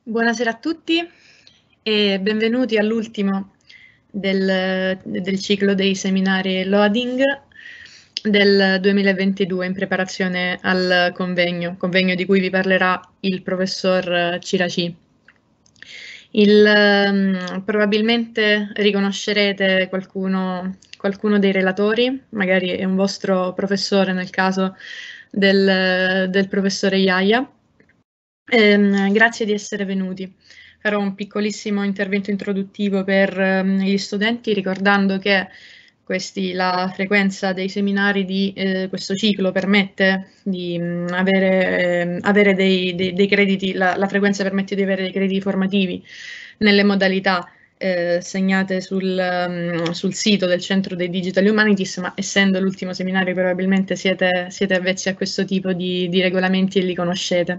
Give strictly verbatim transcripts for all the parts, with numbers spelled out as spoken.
Buonasera a tutti e benvenuti all'ultimo del, del ciclo dei seminari Loading del duemilaventidue in preparazione al convegno, convegno di cui vi parlerà il professor Ciraci. Il, um, probabilmente riconoscerete qualcuno, qualcuno dei relatori, magari è un vostro professore nel caso del, del professore Iaia. Ehm, grazie di essere venuti. Farò un piccolissimo intervento introduttivo per um, gli studenti, ricordando che questi, la frequenza dei seminari di eh, questo ciclo permette di mh, avere, eh, avere dei, dei, dei crediti, la, la frequenza permette di avere dei crediti formativi nelle modalità eh, segnate sul, um, sul sito del Centro dei Digital Humanities, ma essendo l'ultimo seminario probabilmente siete, siete avvezzi a questo tipo di, di regolamenti e li conoscete.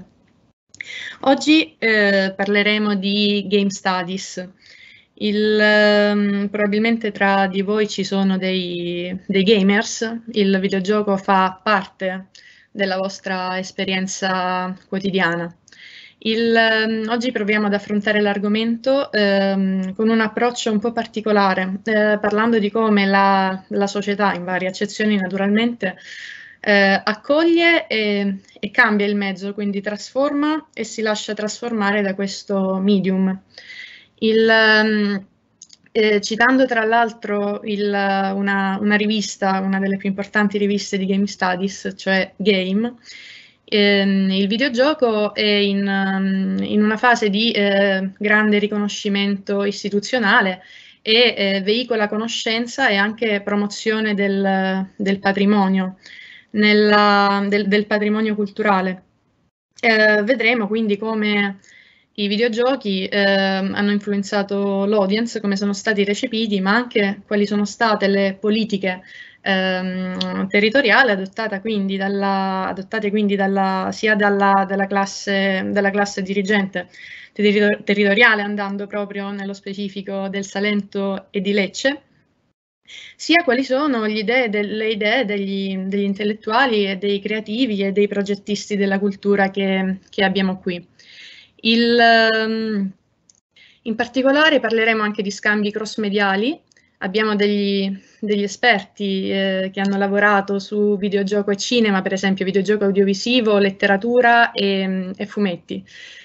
Oggi eh, parleremo di Game Studies. Il, um, probabilmente tra di voi ci sono dei, dei gamers, il videogioco fa parte della vostra esperienza quotidiana. Il, um, oggi proviamo ad affrontare l'argomento um, con un approccio un po' particolare, eh, parlando di come la, la società, in varie accezioni naturalmente, eh, accoglie e, e cambia il mezzo, quindi trasforma e si lascia trasformare da questo medium. Il, um, eh, citando tra l'altro una, una rivista, una delle più importanti riviste di Game Studies, cioè Game, ehm, il videogioco è in, um, in una fase di eh, grande riconoscimento istituzionale e eh, veicola conoscenza e anche promozione del, del patrimonio, nella, del, del patrimonio culturale. Eh, vedremo quindi come i videogiochi eh, hanno influenzato l'audience, come sono stati recepiti, ma anche quali sono state le politiche ehm, territoriali adottate quindi dalla, adottate quindi dalla, sia dalla, dalla, classe, dalla classe dirigente territor territoriale, andando proprio nello specifico del Salento e di Lecce, sia quali sono gli idee, le idee degli, degli intellettuali e dei creativi e dei progettisti della cultura che, che abbiamo qui. Il, um, in particolare parleremo anche di scambi cross-mediali. Abbiamo degli, degli esperti eh, che hanno lavorato su videogioco e cinema, per esempio videogioco audiovisivo, letteratura e, e fumetti.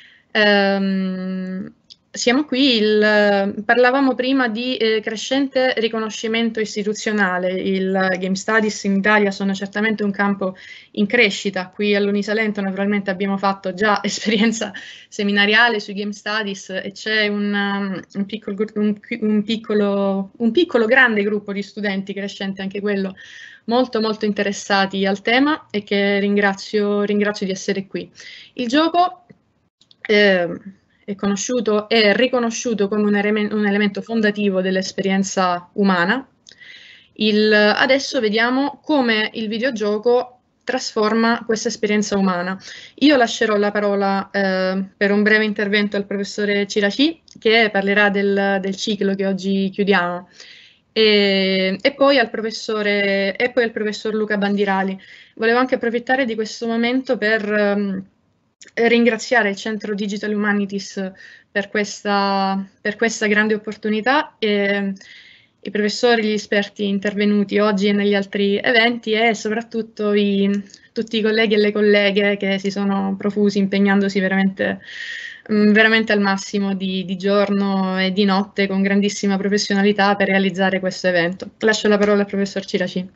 Um, siamo qui, il, parlavamo prima di eh, crescente riconoscimento istituzionale. Il Game Studies in Italia sono certamente un campo in crescita. Qui all'Unisalento naturalmente abbiamo fatto già esperienza seminariale sui Game Studies e c'è un, um, un, piccolo, un, un, piccolo, un piccolo grande gruppo di studenti, crescente anche quello, molto molto interessati al tema e che ringrazio, ringrazio di essere qui. Il gioco eh, è conosciuto e riconosciuto come un, un elemento fondativo dell'esperienza umana. Il, adesso vediamo come il videogioco trasforma questa esperienza umana. Io lascerò la parola eh, per un breve intervento al professore Ciraci, che parlerà del, del ciclo che oggi chiudiamo, e, e, poi al professore, e poi al professor Luca Bandirali. Volevo anche approfittare di questo momento per um, ringraziare il Centro Digital Humanities per questa, per questa grande opportunità, e i professori, gli esperti intervenuti oggi e negli altri eventi, e soprattutto i, tutti i colleghi e le colleghe che si sono profusi impegnandosi veramente, veramente al massimo di, di giorno e di notte con grandissima professionalità per realizzare questo evento. Lascio la parola al professor Ciraci.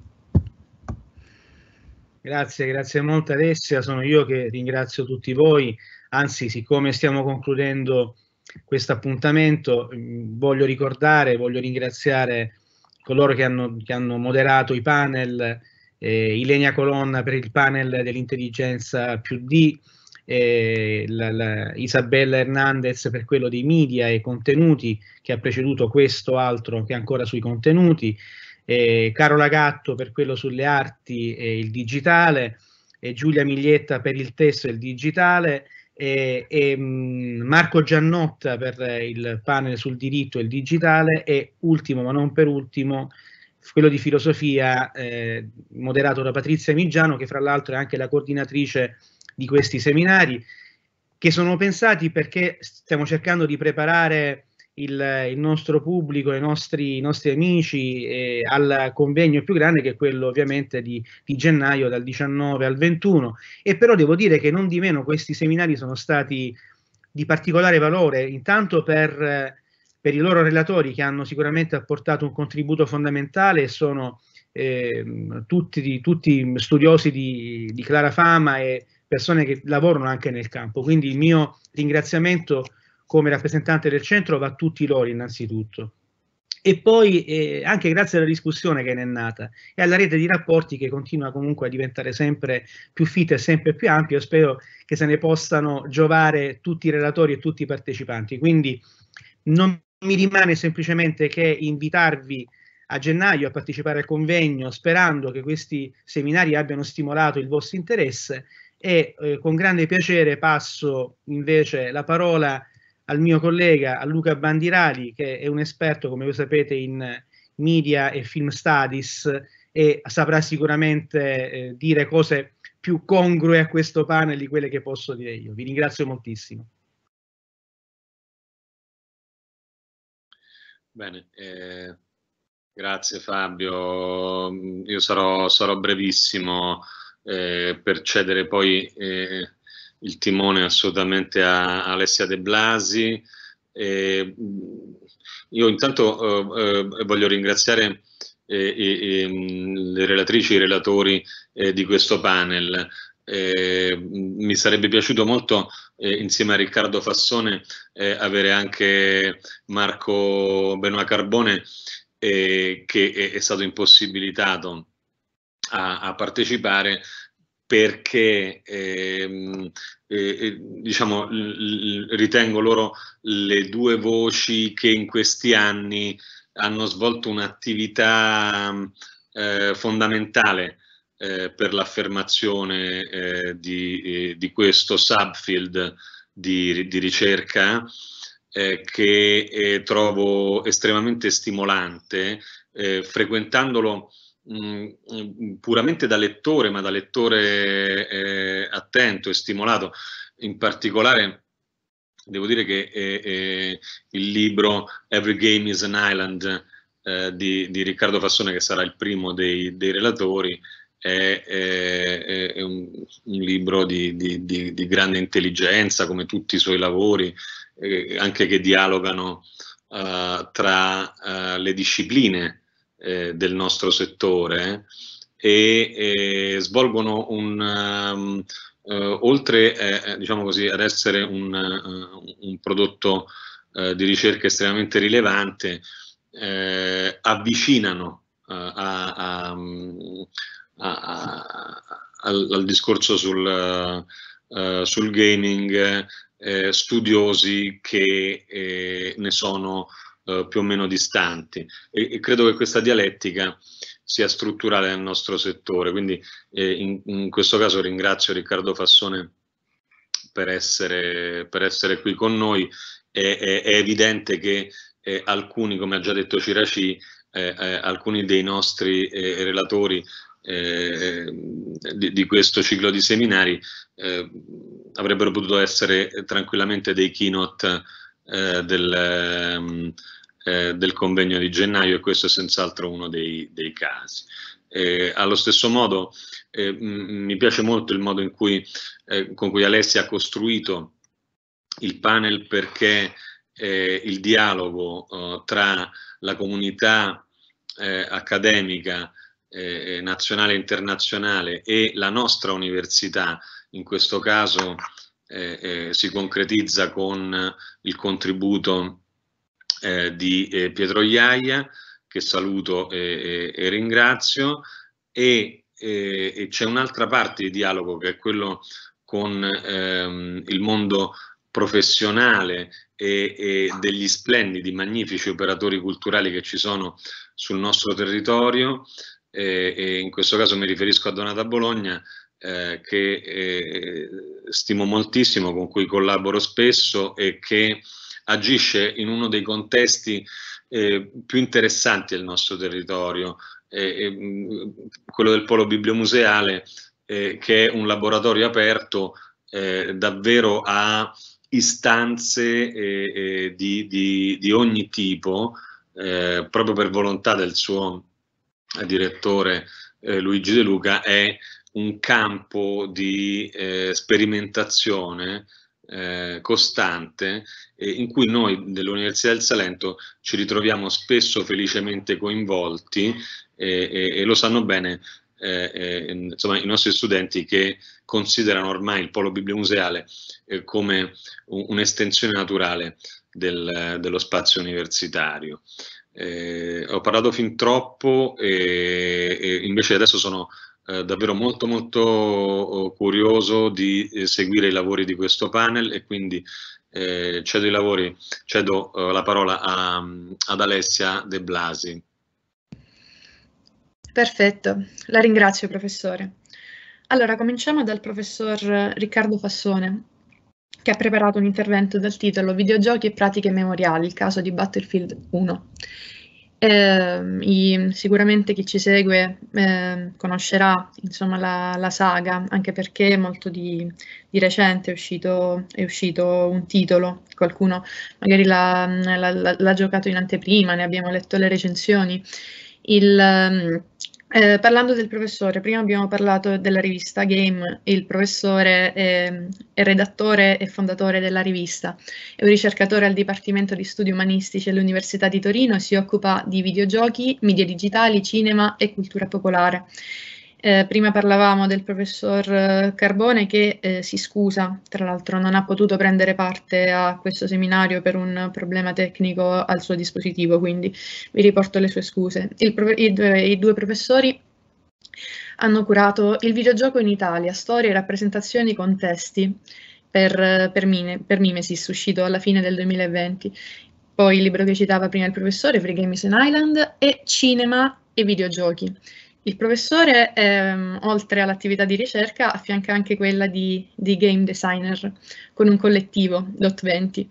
Grazie, grazie molto Alessia, sono io che ringrazio tutti voi, anzi siccome stiamo concludendo questo appuntamento voglio ricordare, voglio ringraziare coloro che hanno, che hanno moderato i panel, eh, Ilenia Colonna per il panel dell'intelligenza più D, eh, la, la Isabella Hernandez per quello dei media e contenuti che ha preceduto questo altro che è ancora sui contenuti, Eh, Carola Gatto per quello sulle arti e il digitale, e Giulia Miglietta per il testo e il digitale, e, e mh, Marco Giannotta per il panel sul diritto e il digitale, e ultimo ma non per ultimo quello di filosofia eh, moderato da Patrizia Migiano, che fra l'altro è anche la coordinatrice di questi seminari, che sono pensati perché stiamo cercando di preparare il, il nostro pubblico, i nostri, i nostri amici eh, al convegno più grande, che è quello ovviamente di, di gennaio dal diciannove al ventuno. E però devo dire che non di meno questi seminari sono stati di particolare valore, intanto per, per i loro relatori, che hanno sicuramente apportato un contributo fondamentale e sono eh, tutti, tutti studiosi di, di clara fama e persone che lavorano anche nel campo. Quindi il mio ringraziamento come rappresentante del centro va a tutti loro innanzitutto. E poi eh, anche grazie alla discussione che ne è nata e alla rete di rapporti che continua comunque a diventare sempre più fitta e sempre più ampia. Io spero che se ne possano giovare tutti i relatori e tutti i partecipanti. Quindi non mi rimane semplicemente che invitarvi a gennaio a partecipare al convegno, sperando che questi seminari abbiano stimolato il vostro interesse, e eh, con grande piacere passo invece la parola al mio collega, a Luca Bandirali, che è un esperto, come voi sapete, in media e film studies, e saprà sicuramente eh, dire cose più congrue a questo panel di quelle che posso dire io. Vi ringrazio moltissimo. Bene, eh, grazie Fabio. Io sarò, sarò brevissimo eh, per cedere poi eh, il timone assolutamente a, a Alessia De Blasi. Eh, io intanto eh, voglio ringraziare eh, eh, le relatrici e i relatori eh, di questo panel. Eh, mi sarebbe piaciuto molto eh, insieme a Riccardo Fassone eh, avere anche Marco Benoit Carbone eh, che è, è stato impossibilitato a, a partecipare perché ehm, eh, diciamo l, ritengo loro le due voci che in questi anni hanno svolto un'attività eh, fondamentale eh, per l'affermazione eh, di, eh, di questo subfield di, di ricerca eh, che eh, trovo estremamente stimolante, eh, frequentandolo mh, puramente da lettore, ma da lettore eh, attento e stimolato. In particolare devo dire che eh, eh, il libro Every Game is an Island eh, di, di Riccardo Fassone, che sarà il primo dei, dei relatori, è, è, è un, un libro di, di, di, di grande intelligenza, come tutti i suoi lavori, eh, anche che dialogano uh, tra uh, le discipline eh, del nostro settore e, e svolgono un... Um, Uh, oltre eh, diciamo così, ad essere un, uh, un prodotto uh, di ricerca estremamente rilevante, eh, avvicinano uh, a, a, a, a, al, al discorso sul, uh, uh, sul gaming eh, studiosi che eh, ne sono uh, più o meno distanti, e, e credo che questa dialettica sia strutturale nel nostro settore. Quindi eh, in, in questo caso ringrazio Riccardo Fassone per essere, per essere qui con noi. È, è, è evidente che eh, alcuni, come ha già detto Ciraci, eh, eh, alcuni dei nostri eh, relatori eh, di, di questo ciclo di seminari eh, avrebbero potuto essere tranquillamente dei keynote eh, del... Um, Eh, del convegno di gennaio, e questo è senz'altro uno dei, dei casi. Eh, allo stesso modo eh, mi piace molto il modo in cui, eh, con cui Alessia ha costruito il panel, perché eh, il dialogo eh, tra la comunità eh, accademica eh, nazionale e internazionale e la nostra università, in questo caso eh, eh, si concretizza con il contributo Eh, di eh, Pietro Iaia, che saluto e, e, e ringrazio, e, e, e c'è un'altra parte di dialogo che è quello con ehm, il mondo professionale e, e degli splendidi, magnifici operatori culturali che ci sono sul nostro territorio, e, e in questo caso mi riferisco a Donata Bologna, eh, che eh, stimo moltissimo, con cui collaboro spesso e che agisce in uno dei contesti eh, più interessanti del nostro territorio, eh, eh, quello del polo bibliomuseale, eh, che è un laboratorio aperto eh, davvero a istanze eh, eh, di, di, di ogni tipo, eh, proprio per volontà del suo eh, direttore eh, Luigi De Luca, è un campo di eh, sperimentazione eh, costante eh, in cui noi dell'Università del Salento ci ritroviamo spesso felicemente coinvolti eh, e, e lo sanno bene eh, eh, insomma, i nostri studenti, che considerano ormai il polo bibliomuseale eh, come un'estensione naturale del, dello spazio universitario. Eh, ho parlato fin troppo e, e invece adesso sono eh, davvero molto molto curioso di eh, seguire i lavori di questo panel, e quindi eh, cedo i lavori, cedo eh, la parola a, ad Alessia De Blasi. Perfetto, la ringrazio professore. Allora, cominciamo dal professor Riccardo Fassone, che ha preparato un intervento dal titolo Videogiochi e pratiche memoriali, il caso di Battlefield uno. Eh, i, sicuramente chi ci segue eh, conoscerà insomma, la, la saga, anche perché molto di, di recente è uscito, è uscito un titolo, qualcuno magari l'ha giocato in anteprima, ne abbiamo letto le recensioni. Il, eh, parlando del professore, prima abbiamo parlato della rivista Game, il professore è, è redattore e fondatore della rivista, è un ricercatore al Dipartimento di Studi Umanistici all'Università di Torino e si occupa di videogiochi, media digitali, cinema e cultura popolare. Eh, prima parlavamo del professor Carbone che eh, si scusa, tra l'altro non ha potuto prendere parte a questo seminario per un problema tecnico al suo dispositivo, quindi vi riporto le sue scuse. Il, i, due, I due professori hanno curato Il videogioco in Italia, storie, rappresentazioni, contesti per, per, Mine, per Mimesis, uscito alla fine del duemilaventi. Poi il libro che citava prima il professore, Free Games in Island, e Cinema e videogiochi. Il professore, ehm, oltre all'attività di ricerca, affianca anche quella di, di game designer con un collettivo, Dot venti.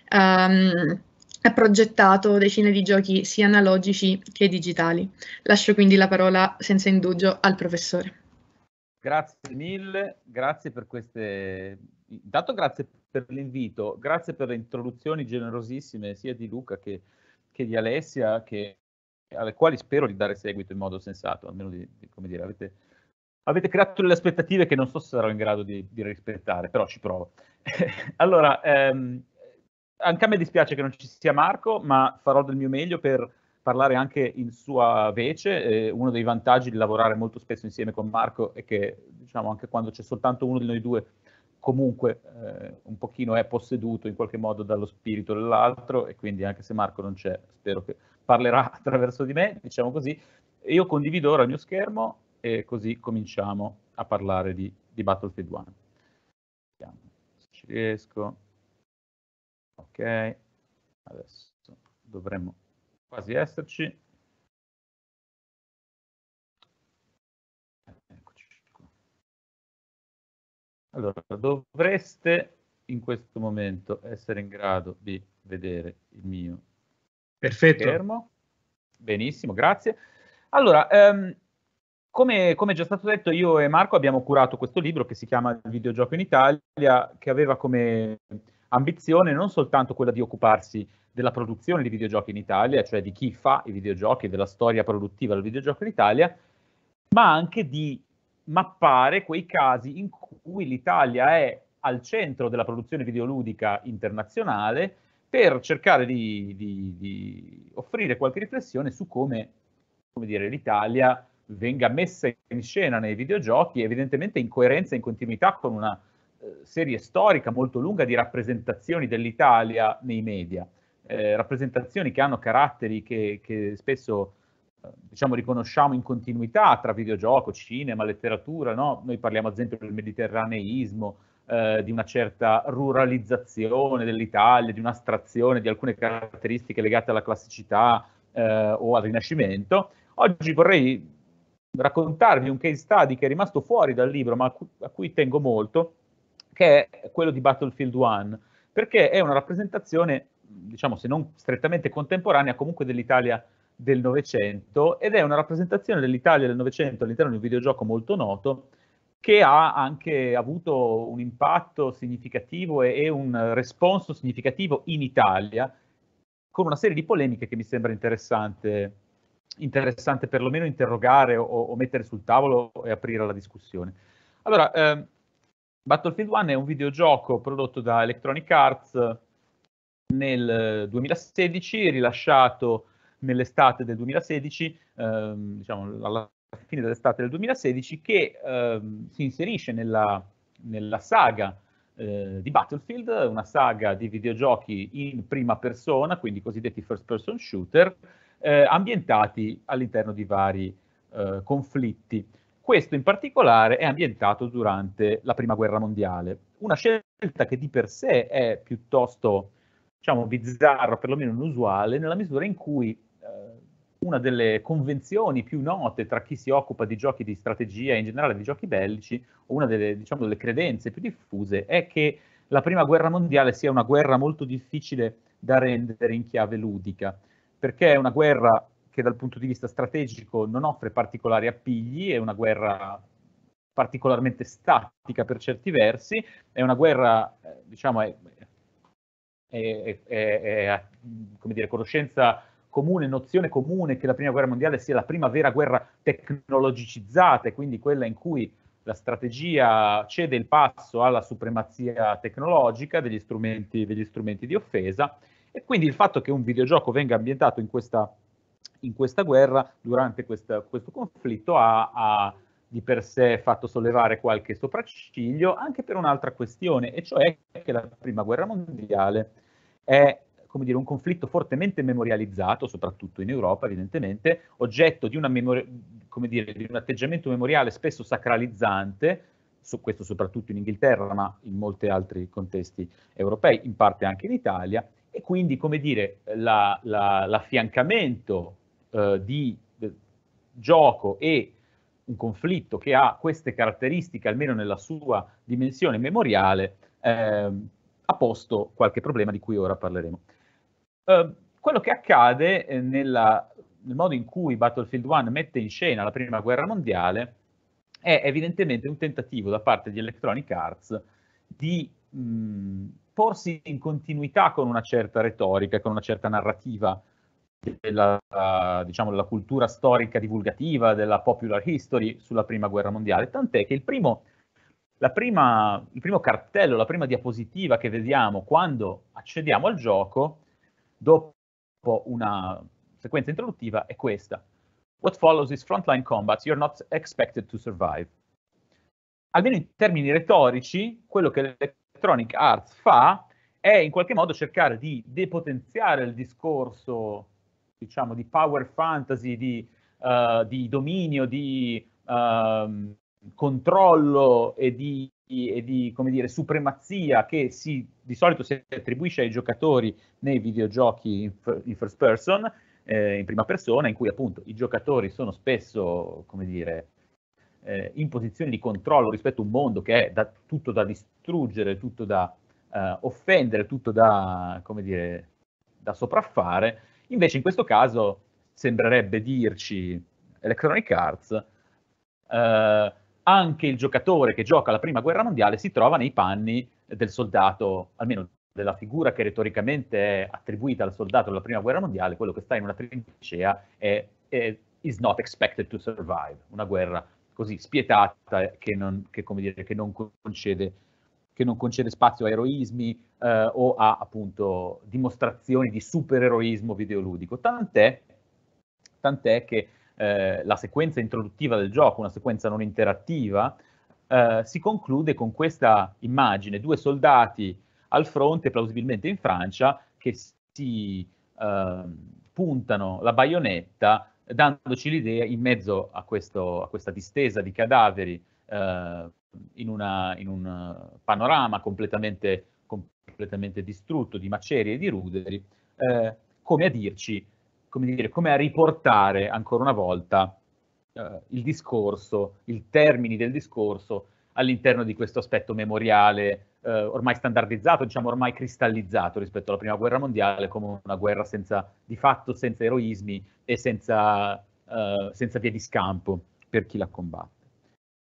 Um, ha progettato decine di giochi sia analogici che digitali. Lascio quindi la parola senza indugio al professore. Grazie mille, grazie per queste... Intanto grazie per l'invito, grazie per le introduzioni generosissime sia di Luca che, che di Alessia, che alle quali spero di dare seguito in modo sensato, almeno di, di come dire, avete, avete creato delle aspettative che non so se sarò in grado di, di rispettare, però ci provo. Allora, ehm, anche a me dispiace che non ci sia Marco, ma farò del mio meglio per parlare anche in sua vece. Eh, uno dei vantaggi di lavorare molto spesso insieme con Marco è che, diciamo, anche quando c'è soltanto uno di noi due, comunque eh, un pochino è posseduto in qualche modo dallo spirito dell'altro, e quindi anche se Marco non c'è, spero che parlerà attraverso di me, diciamo così. Io condivido ora il mio schermo e così cominciamo a parlare di, di Battlefield uno. Vediamo se ci riesco. Ok, adesso dovremmo quasi esserci. Eccoci qua. Allora, dovreste in questo momento essere in grado di vedere il mio Perfetto. schermo. Benissimo, grazie. Allora, ehm, come, come già stato detto, io e Marco abbiamo curato questo libro che si chiama Il videogioco in Italia, che aveva come ambizione non soltanto quella di occuparsi della produzione di videogiochi in Italia, cioè di chi fa i videogiochi, della storia produttiva del videogioco in Italia, ma anche di mappare quei casi in cui l'Italia è al centro della produzione videoludica internazionale, per cercare di, di, di offrire qualche riflessione su come, come dire, l'Italia venga messa in scena nei videogiochi, evidentemente in coerenza e in continuità con una eh, serie storica molto lunga di rappresentazioni dell'Italia nei media, eh, rappresentazioni che hanno caratteri che, che spesso eh, diciamo riconosciamo in continuità tra videogioco, cinema, letteratura, no? Noi parliamo ad esempio del mediterraneismo, eh, di una certa ruralizzazione dell'Italia, di un'astrazione di alcune caratteristiche legate alla classicità eh, o al Rinascimento. Oggi vorrei raccontarvi un case study che è rimasto fuori dal libro, ma a cui, a cui tengo molto, che è quello di Battlefield uno, perché è una rappresentazione, diciamo, se non strettamente contemporanea, comunque dell'Italia del Novecento, ed è una rappresentazione dell'Italia del Novecento all'interno di un videogioco molto noto, che ha anche avuto un impatto significativo e, e un responso significativo in Italia, con una serie di polemiche che mi sembra interessante, interessante perlomeno interrogare o, o mettere sul tavolo e aprire la discussione. Allora, ehm, Battlefield uno è un videogioco prodotto da Electronic Arts nel duemilasedici, rilasciato nell'estate del duemilasedici, ehm, diciamo alla fine dell'estate del duemilasedici, che ehm, si inserisce nella, nella saga eh, di Battlefield, una saga di videogiochi in prima persona, quindi cosiddetti first person shooter, eh, ambientati all'interno di vari eh, conflitti. Questo in particolare è ambientato durante la Prima Guerra Mondiale, una scelta che di per sé è piuttosto, diciamo, bizzarra, perlomeno inusuale, nella misura in cui eh, una delle convenzioni più note tra chi si occupa di giochi di strategia e in generale di giochi bellici, o una delle, diciamo, delle credenze più diffuse, è che la Prima Guerra Mondiale sia una guerra molto difficile da rendere in chiave ludica, perché è una guerra che dal punto di vista strategico non offre particolari appigli, è una guerra particolarmente statica per certi versi, è una guerra, eh, diciamo, è, è, è, è, come dire, conoscenza comune, nozione comune che la Prima Guerra Mondiale sia la prima vera guerra tecnologicizzata, e quindi quella in cui la strategia cede il passo alla supremazia tecnologica degli strumenti, degli strumenti di offesa, e quindi il fatto che un videogioco venga ambientato in questa, in questa guerra, durante questa, questo conflitto, ha, ha di per sé fatto sollevare qualche sopracciglio, anche per un'altra questione, e cioè che la Prima Guerra Mondiale è, come dire, un conflitto fortemente memorializzato, soprattutto in Europa evidentemente, oggetto di, una memoria, come dire, di un atteggiamento memoriale spesso sacralizzante, su questo soprattutto in Inghilterra, ma in molti altri contesti europei, in parte anche in Italia, e quindi, come dire, la, la, l'affiancamento eh, di eh, gioco e un conflitto che ha queste caratteristiche, almeno nella sua dimensione memoriale, eh, ha posto qualche problema di cui ora parleremo. Uh, quello che accade eh, nella, nel modo in cui Battlefield uno mette in scena la Prima Guerra Mondiale è evidentemente un tentativo da parte di Electronic Arts di mh, porsi in continuità con una certa retorica, con una certa narrativa della, uh, diciamo, della cultura storica divulgativa, della popular history sulla Prima Guerra Mondiale, tant'è che il primo, la prima, il primo cartello, la prima diapositiva che vediamo quando accediamo al gioco, dopo una sequenza introduttiva, è questa. What follows is frontline combat, you're not expected to survive. Almeno in termini retorici, quello che Electronic Arts fa è in qualche modo cercare di depotenziare il discorso, diciamo, di power fantasy, di, uh, di dominio, di uh, controllo e di, e di, come dire, supremazia che si, di solito si attribuisce ai giocatori nei videogiochi in, in first person, eh, in prima persona, in cui appunto i giocatori sono spesso, come dire, eh, in posizione di controllo rispetto a un mondo che è da, tutto da distruggere, tutto da eh, offendere, tutto da, come dire, da sopraffare. Invece in questo caso sembrerebbe dirci Electronic Arts, eh, anche il giocatore che gioca la Prima Guerra Mondiale si trova nei panni del soldato, almeno della figura che retoricamente è attribuita al soldato della Prima Guerra Mondiale, quello che sta in una trincea è, è is not expected to survive, una guerra così spietata che non, che, come dire, che non concede, che non concede spazio a eroismi eh, o a appunto dimostrazioni di supereroismo videoludico. Tant'è, tant'è che eh, la sequenza introduttiva del gioco, una sequenza non interattiva, eh, si conclude con questa immagine, due soldati al fronte, plausibilmente in Francia, che si eh, puntano la baionetta, dandoci l'idea, in mezzo a, questo, a questa distesa di cadaveri, eh, in, una, in un panorama completamente, completamente distrutto di macerie e di ruderi, eh, come a dirci, come dire, come a riportare ancora una volta eh, il discorso, i termini del discorso all'interno di questo aspetto memoriale eh, ormai standardizzato, diciamo ormai cristallizzato rispetto alla Prima Guerra Mondiale, come una guerra senza, di fatto senza eroismi e senza, eh, senza vie di scampo per chi la combatte.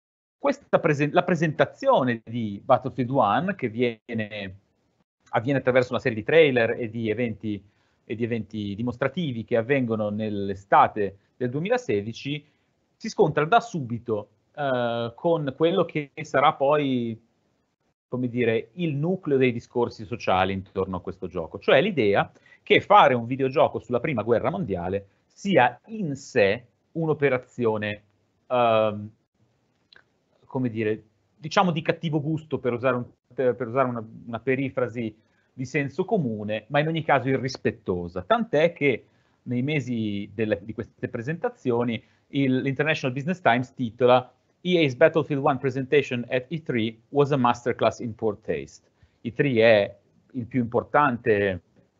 questa presen- la presentazione di Battlefield uno, che viene, avviene attraverso una serie di trailer e di eventi, e di eventi dimostrativi che avvengono nell'estate del duemilasedici, si scontra da subito eh, con quello che sarà poi, come dire, il nucleo dei discorsi sociali intorno a questo gioco, cioè l'idea che fare un videogioco sulla prima guerra mondiale sia in sé un'operazione, uh, come dire, diciamo di cattivo gusto, per usare, un, per usare una, una perifrasi di senso comune, ma in ogni caso irrispettosa. Tant'è che nei mesi delle, di queste presentazioni l'International Business Times titola E A's Battlefield uno presentation at E tre was a masterclass in poor taste. E tre è il più importante,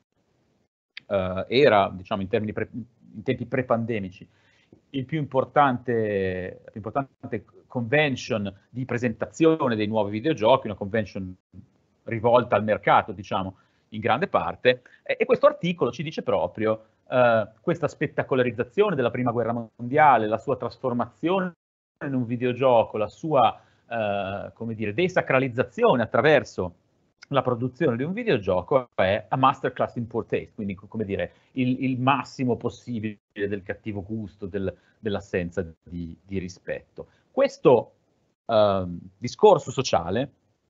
uh, era, diciamo, in, termini pre, in tempi pre-pandemici, il più importante, più importante convention di presentazione dei nuovi videogiochi, una convention rivolta al mercato, diciamo, in grande parte, e, e questo articolo ci dice proprio uh, questa spettacolarizzazione della prima guerra mondiale, la sua trasformazione in un videogioco, la sua, uh, come dire, desacralizzazione attraverso la produzione di un videogioco è a masterclass in poor taste, quindi, come dire, il, il massimo possibile del cattivo gusto, del, dell'assenza di, di rispetto. Questo uh, discorso sociale,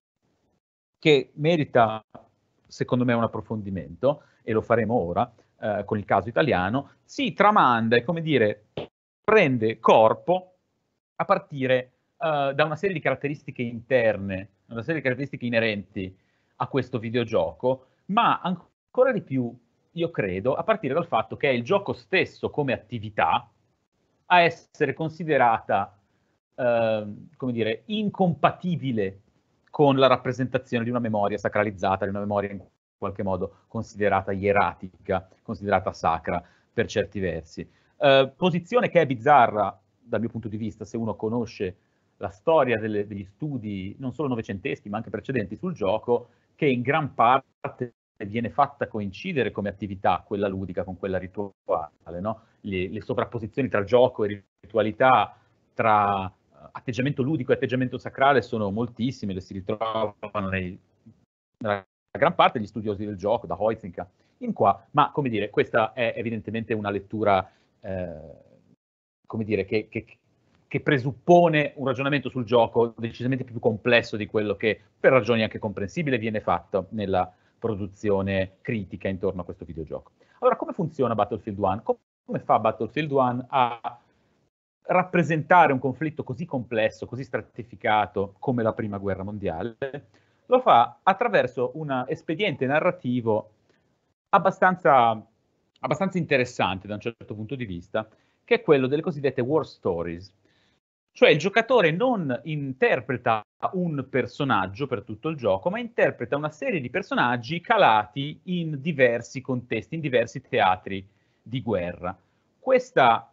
che merita, secondo me, un approfondimento, e lo faremo ora, uh, con il caso italiano, si tramanda e, come dire, prende corpo a partire uh, da una serie di caratteristiche interne, una serie di caratteristiche inerenti a questo videogioco, ma ancora di più, io credo, a partire dal fatto che è il gioco stesso come attività a essere considerata, eh, come dire, incompatibile con la rappresentazione di una memoria sacralizzata, di una memoria in qualche modo considerata ieratica, considerata sacra per certi versi. Eh, posizione che è bizzarra dal mio punto di vista, se uno conosce la storia delle, degli studi, non solo novecenteschi, ma anche precedenti sul gioco, che in gran parte viene fatta coincidere come attività, quella ludica con quella rituale, no? Le, le sovrapposizioni tra gioco e ritualità, tra atteggiamento ludico e atteggiamento sacrale sono moltissime, le si ritrovano nei, nella gran parte degli studiosi del gioco, da Huizinga in qua, ma, come dire, questa è evidentemente una lettura, eh, come dire, che, che che presuppone un ragionamento sul gioco decisamente più complesso di quello che, per ragioni anche comprensibili, viene fatto nella produzione critica intorno a questo videogioco. Allora, come funziona Battlefield uno? Come fa Battlefield uno a rappresentare un conflitto così complesso, così stratificato come la Prima Guerra Mondiale? Lo fa attraverso un espediente narrativo abbastanza, abbastanza interessante da un certo punto di vista, che è quello delle cosiddette war stories. Cioè il giocatore non interpreta un personaggio per tutto il gioco, ma interpreta una serie di personaggi calati in diversi contesti, in diversi teatri di guerra. Questo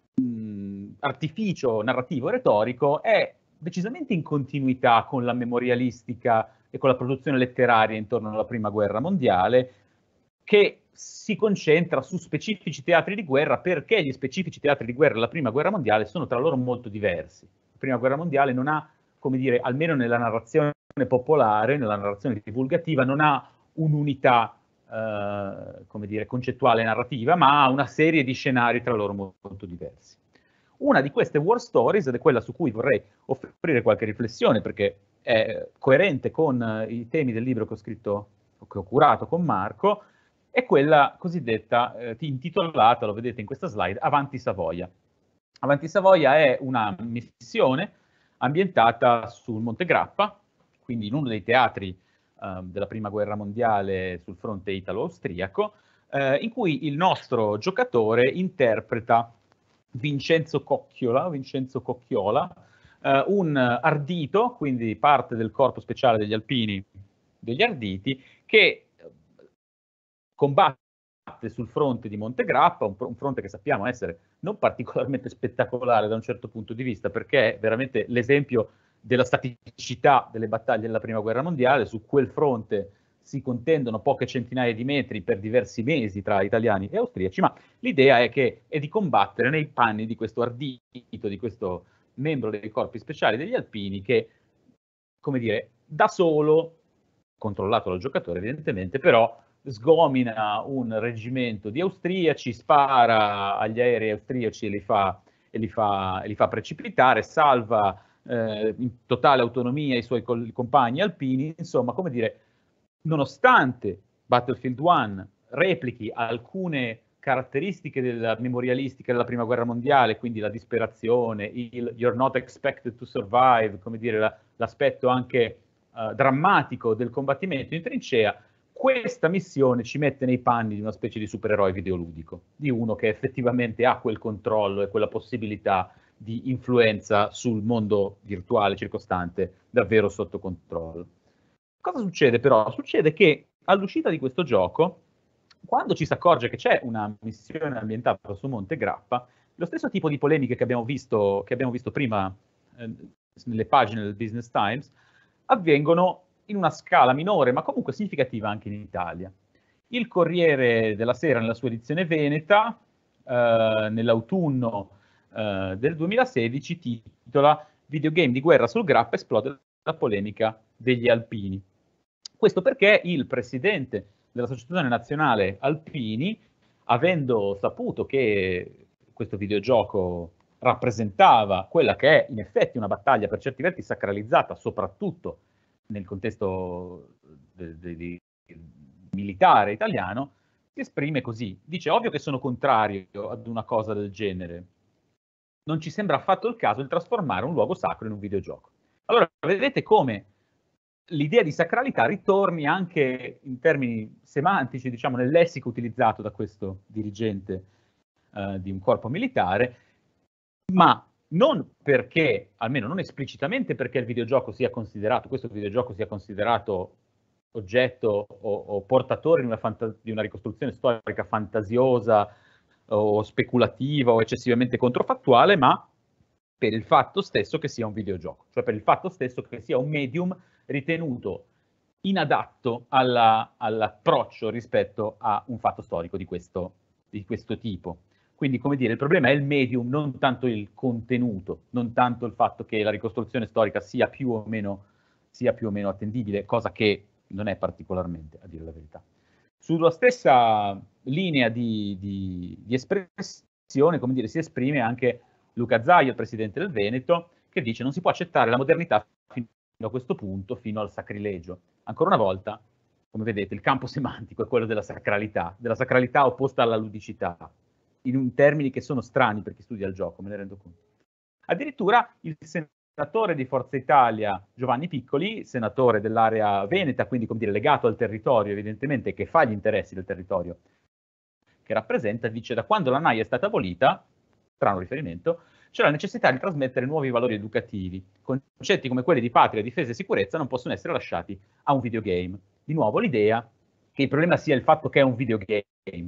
artificio narrativo e retorico è decisamente in continuità con la memorialistica e con la produzione letteraria intorno alla Prima Guerra Mondiale, che si concentra su specifici teatri di guerra, perché gli specifici teatri di guerra della Prima Guerra Mondiale sono tra loro molto diversi. La Prima Guerra Mondiale non ha, come dire, almeno nella narrazione popolare, nella narrazione divulgativa, non ha un'unità, eh, come dire, concettuale narrativa, ma ha una serie di scenari tra loro molto diversi. Una di queste war stories, ed è quella su cui vorrei offrire qualche riflessione, perché è coerente con i temi del libro che ho scritto, che ho curato con Marco, è quella cosiddetta, eh, intitolata, lo vedete in questa slide, Avanti Savoia. Avanti Savoia è una missione ambientata sul Monte Grappa, quindi in uno dei teatri eh, della Prima Guerra Mondiale sul fronte italo-austriaco, eh, in cui il nostro giocatore interpreta Vincenzo Cocchiola, Vincenzo Cocchiola eh, un ardito, quindi parte del corpo speciale degli alpini degli arditi, che combatte sul fronte di Monte Grappa, un, un fronte che sappiamo essere non particolarmente spettacolare da un certo punto di vista, perché è veramente l'esempio della staticità delle battaglie della Prima Guerra Mondiale. Su quel fronte si contendono poche centinaia di metri per diversi mesi tra italiani e austriaci, ma l'idea è che è di combattere nei panni di questo ardito, di questo membro dei corpi speciali degli alpini che, come dire, da solo, controllato dal giocatore evidentemente, però sgomina un reggimento di austriaci, spara agli aerei austriaci e li fa, e li fa, e li fa precipitare, salva eh, in totale autonomia i suoi compagni alpini. Insomma, come dire, nonostante Battlefield uno replichi alcune caratteristiche della memorialistica della prima guerra mondiale, quindi la disperazione, il you're not expected to survive, come dire, la, l'aspetto anche uh, drammatico del combattimento in trincea, questa missione ci mette nei panni di una specie di supereroe videoludico, di uno che effettivamente ha quel controllo e quella possibilità di influenza sul mondo virtuale circostante davvero sotto controllo. Cosa succede però? Succede che all'uscita di questo gioco, quando ci si accorge che c'è una missione ambientata su Monte Grappa, lo stesso tipo di polemiche che abbiamo visto, che abbiamo visto prima eh, nelle pagine del Business Times, avvengono in una scala minore, ma comunque significativa anche in Italia. Il Corriere della Sera, nella sua edizione veneta, eh, nell'autunno eh, del duemilasedici, titola "Videogame di guerra sul Grappa, esplode la polemica degli alpini". Questo perché il presidente dell'Associazione Nazionale Alpini, avendo saputo che questo videogioco rappresentava quella che è in effetti una battaglia per certi versi sacralizzata, soprattutto nel contesto de, de, de, militare italiano, si esprime così. Dice: ovvio che sono contrario ad una cosa del genere. Non ci sembra affatto il caso di trasformare un luogo sacro in un videogioco. Allora, vedete come l'idea di sacralità ritorni anche in termini semantici, diciamo, nel lessico utilizzato da questo dirigente uh, di un corpo militare, ma non perché, almeno non esplicitamente perché il videogioco sia considerato, questo videogioco sia considerato oggetto o, o portatore di una, fanta- di una ricostruzione storica fantasiosa o speculativa o eccessivamente controfattuale, ma per il fatto stesso che sia un videogioco, cioè per il fatto stesso che sia un medium ritenuto inadatto alla, all'approccio rispetto a un fatto storico di questo, di questo tipo. Quindi, come dire, il problema è il medium, non tanto il contenuto, non tanto il fatto che la ricostruzione storica sia più o meno, sia più o meno attendibile, cosa che non è particolarmente, a dire la verità. Sulla stessa linea di, di, di espressione, come dire, si esprime anche Luca Zaia, il presidente del Veneto, che dice: non si può accettare la modernità fino a questo punto, fino al sacrilegio. Ancora una volta, come vedete, il campo semantico è quello della sacralità, della sacralità opposta alla ludicità, in termini che sono strani per chi studia il gioco, me ne rendo conto. Addirittura il senatore di Forza Italia, Giovanni Piccoli, senatore dell'area veneta, quindi, come dire, legato al territorio evidentemente, che fa gli interessi del territorio che rappresenta, dice: da quando la N A I è stata abolita, strano riferimento, c'è la necessità di trasmettere nuovi valori educativi. Concetti come quelli di patria, difesa e sicurezza non possono essere lasciati a un videogame. Di nuovo l'idea che il problema sia il fatto che è un videogame,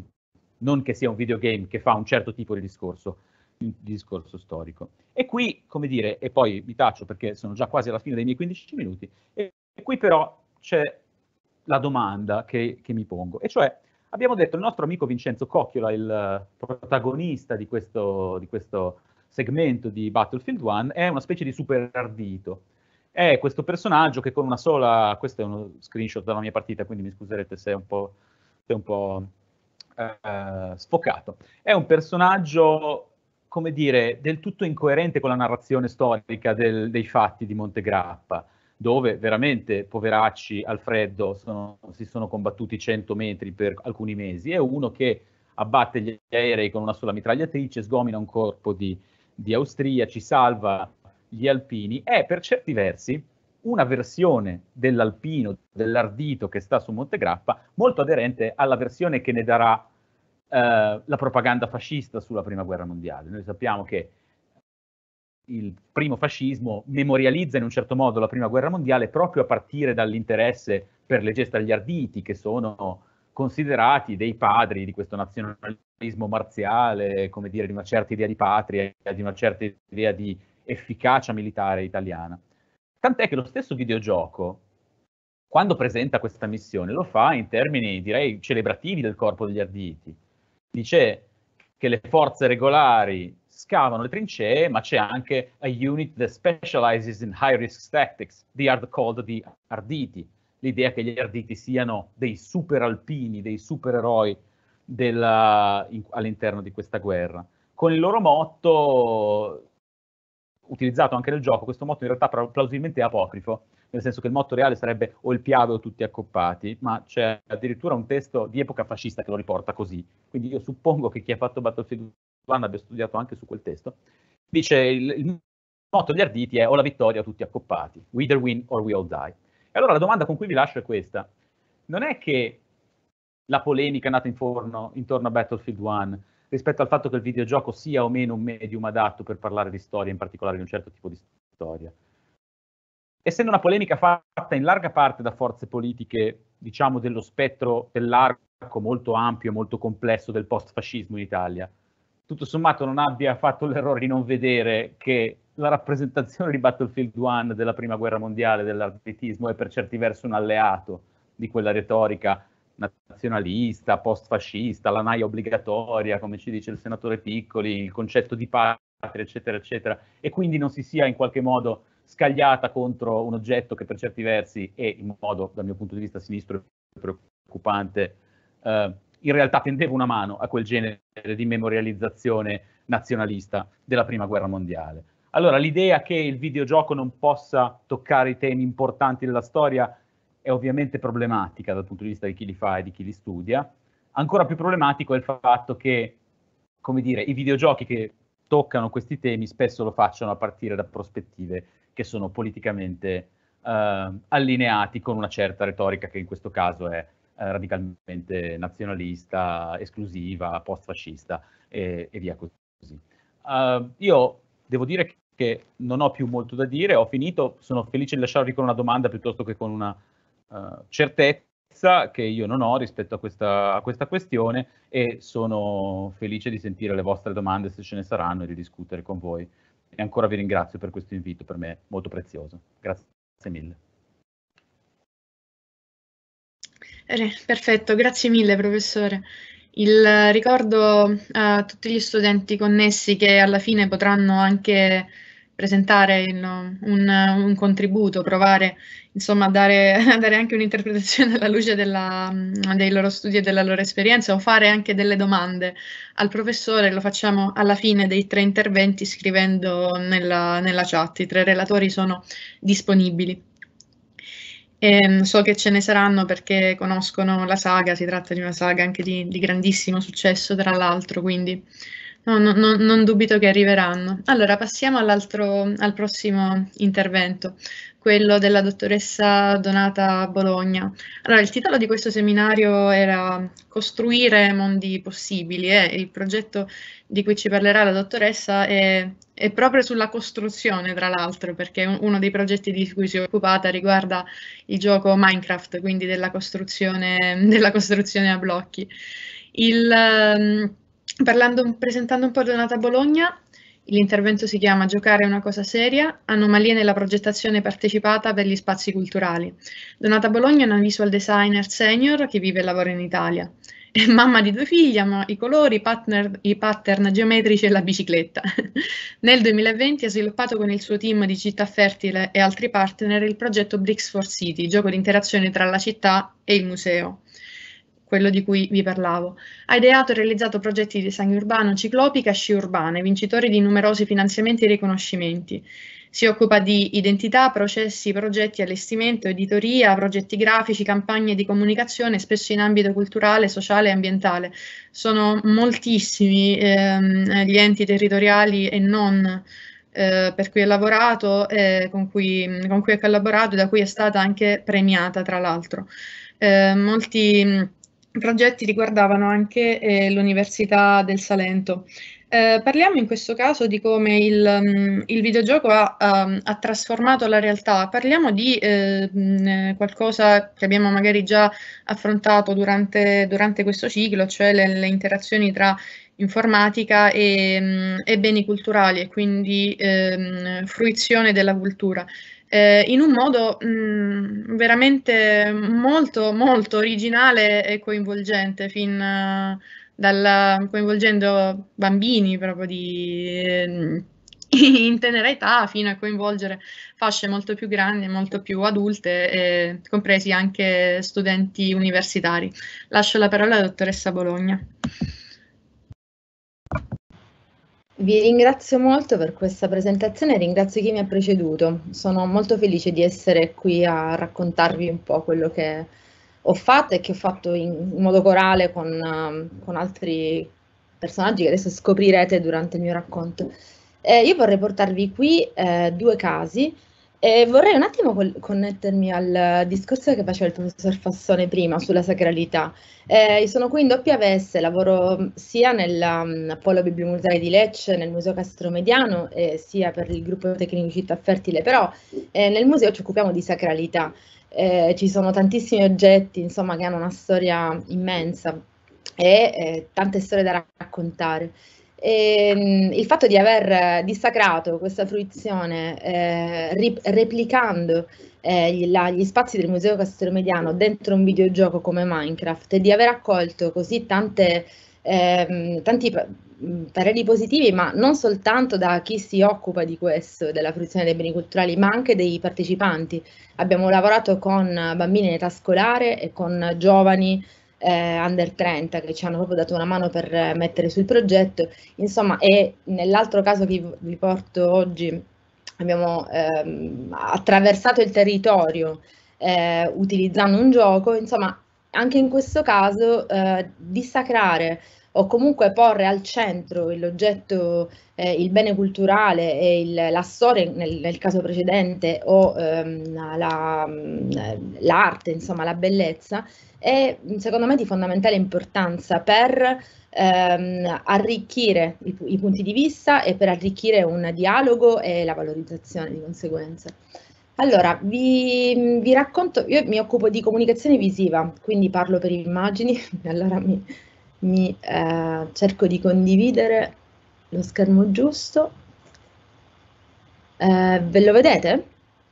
non che sia un videogame che fa un certo tipo di discorso, di discorso storico. E qui, come dire, e poi mi taccio perché sono già quasi alla fine dei miei quindici minuti, e, e qui però c'è la domanda che, che mi pongo, e cioè: abbiamo detto il nostro amico Vincenzo Cocchiola, il protagonista di questo, di questo segmento di Battlefield uno, è una specie di super ardito. È questo personaggio che con una sola... Questo è uno screenshot dalla mia partita, quindi mi scuserete se è un po', se è un po' eh, sfocato. È un personaggio, come dire, del tutto incoerente con la narrazione storica del, dei fatti di Monte Grappa, dove veramente, poveracci, al freddo sono, si sono combattuti cento metri per alcuni mesi. È uno che abbatte gli aerei con una sola mitragliatrice, sgomina un corpo di, di austriaci, salva gli alpini. È per certi versi una versione dell'alpino, dell'ardito che sta su Monte Grappa, molto aderente alla versione che ne darà eh, la propaganda fascista sulla Prima Guerra Mondiale. Noi sappiamo che il primo fascismo memorializza in un certo modo la Prima Guerra Mondiale proprio a partire dall'interesse per le gesta degli arditi, che sono considerati dei padri di questo nazionalismo marziale, come dire, di una certa idea di patria, di una certa idea di efficacia militare italiana. Tant'è che lo stesso videogioco, quando presenta questa missione, lo fa in termini, direi, celebrativi del corpo degli arditi. Dice che le forze regolari scavano le trincee, ma c'è anche a unit that specializes in high-risk tactics. They are called the Arditi. L'idea che gli Arditi siano dei super alpini, dei supereroi all'interno di questa guerra. Con il loro motto, utilizzato anche nel gioco, questo motto in realtà plausibilmente è apocrifo, nel senso che il motto reale sarebbe o il piave o tutti accoppati, ma c'è addirittura un testo di epoca fascista che lo riporta così. Quindi io suppongo che chi ha fatto Battlefield uno abbia studiato anche su quel testo. Dice il, il motto degli Arditi è o la vittoria o tutti accoppati, we either win or we all die. E allora la domanda con cui vi lascio è questa: non è che la polemica è nata in forno intorno a Battlefield uno rispetto al fatto che il videogioco sia o meno un medium adatto per parlare di storia, in particolare di un certo tipo di storia, essendo una polemica fatta in larga parte da forze politiche, diciamo, dello spettro dell'arco molto ampio e molto complesso del post-fascismo in Italia, tutto sommato non abbia fatto l'errore di non vedere che la rappresentazione di Battlefield uno della prima guerra mondiale dell'arditismo è per certi versi un alleato di quella retorica nazionalista, post-fascista, la naia obbligatoria, come ci dice il senatore Piccoli, il concetto di patria, eccetera, eccetera, e quindi non si sia in qualche modo scagliata contro un oggetto che per certi versi è, in modo, dal mio punto di vista sinistro e preoccupante, eh, in realtà tendeva una mano a quel genere di memorializzazione nazionalista della prima guerra mondiale. Allora, l'idea che il videogioco non possa toccare i temi importanti della storia è ovviamente problematica dal punto di vista di chi li fa e di chi li studia. Ancora più problematico è il fatto che, come dire, i videogiochi che toccano questi temi spesso lo facciano a partire da prospettive che sono politicamente eh, allineati con una certa retorica che in questo caso è eh, radicalmente nazionalista, esclusiva, post-fascista e, e via così. Uh, io devo dire che non ho più molto da dire, ho finito, sono felice di lasciarvi con una domanda piuttosto che con una uh, certezza che io non ho rispetto a questa, a questa questione, e sono felice di sentire le vostre domande se ce ne saranno e di discutere con voi. E ancora vi ringrazio per questo invito, per me molto prezioso. Grazie mille. Perfetto, grazie mille professore. Il ricordo a tutti gli studenti connessi che alla fine potranno anche presentare il, un, un contributo, provare insomma a dare, a dare anche un'interpretazione alla luce della, dei loro studi e della loro esperienza, o fare anche delle domande al professore. Lo facciamo alla fine dei tre interventi scrivendo nella, nella chat. I tre relatori sono disponibili. E so che ce ne saranno perché conoscono la saga, si tratta di una saga anche di, di grandissimo successo tra l'altro, quindi no, no, no, non dubito che arriveranno. Allora passiamo all'altro, al prossimo intervento, quello della dottoressa Donata Bologna. Allora, il titolo di questo seminario era Costruire mondi possibili, e il progetto di cui ci parlerà la dottoressa è, è proprio sulla costruzione, tra l'altro, perché uno dei progetti di cui si è occupata riguarda il gioco Minecraft, quindi della costruzione, della costruzione a blocchi. Il, parlando, presentando un po' Donata Bologna, l'intervento si chiama Giocare è una cosa seria, anomalie nella progettazione partecipata per gli spazi culturali. Donata Bologna è una visual designer senior che vive e lavora in Italia. È mamma di due figli, ama i colori, i pattern, i pattern geometrici e la bicicletta. Nel duemilaventi ha sviluppato con il suo team di Città Fertile e altri partner il progetto Bricks for City, gioco di interazione tra la città e il museo, quello di cui vi parlavo. Ha ideato e realizzato progetti di design urbano, ciclopica e sci urbane, vincitori di numerosi finanziamenti e riconoscimenti. Si occupa di identità, processi, progetti, allestimento, editoria, progetti grafici, campagne di comunicazione, spesso in ambito culturale, sociale e ambientale. Sono moltissimi ehm, gli enti territoriali e non eh, per cui ha lavorato, eh, con, cui, con cui ha collaborato e da cui è stata anche premiata, tra l'altro. Eh, molti progetti riguardavano anche eh, l'Università del Salento. Eh, parliamo in questo caso di come il, um, il videogioco ha, um, ha trasformato la realtà. Parliamo di eh, mh, qualcosa che abbiamo magari già affrontato durante, durante questo ciclo, cioè le, le interazioni tra informatica e, mh, e beni culturali, e quindi ehm, fruizione della cultura. Eh, in un modo mh, veramente molto molto originale e coinvolgente fin, uh, dal, coinvolgendo bambini proprio di, eh, in tenera età fino a coinvolgere fasce molto più grandi, molto più adulte, eh, compresi anche studenti universitari. Lascio la parola alla dottoressa Bologna. Vi ringrazio molto per questa presentazione e ringrazio chi mi ha preceduto. Sono molto felice di essere qui a raccontarvi un po' quello che ho fatto e che ho fatto in modo corale con, uh, con altri personaggi che adesso scoprirete durante il mio racconto. Eh, io vorrei portarvi qui eh, due casi e vorrei un attimo connettermi al discorso che faceva il professor Fassone prima sulla sacralità. Eh, sono qui in doppia veste, lavoro sia nel um, Polo Bibliomuseo di Lecce, nel Museo Castromediano, eh, sia per il gruppo tecnico Città Fertile, però eh, nel museo ci occupiamo di sacralità. Eh, ci sono tantissimi oggetti, insomma, che hanno una storia immensa e eh, tante storie da raccontare. E, il fatto di aver dissacrato questa fruizione eh, rip replicando eh, gli, la, gli spazi del Museo Castromediano dentro un videogioco come Minecraft e di aver accolto così tante, eh, tanti pareri positivi, ma non soltanto da chi si occupa di questo, della fruizione dei beni culturali, ma anche dei partecipanti. Abbiamo lavorato con bambini in età scolare e con giovani Eh, under trenta che ci hanno proprio dato una mano per eh, mettere sul progetto, insomma, e nell'altro caso che vi porto oggi abbiamo ehm, attraversato il territorio eh, utilizzando un gioco, insomma, anche in questo caso eh, dissacrare o comunque porre al centro l'oggetto, eh, il bene culturale e il, la storia nel, nel caso precedente o ehm, l'arte, insomma la bellezza, è secondo me di fondamentale importanza per ehm, arricchire i, i punti di vista e per arricchire un dialogo e la valorizzazione di conseguenza. Allora, vi, vi racconto, io mi occupo di comunicazione visiva, quindi parlo per immagini, allora mi, mi eh, cerco di condividere lo schermo giusto. Eh, ve lo vedete?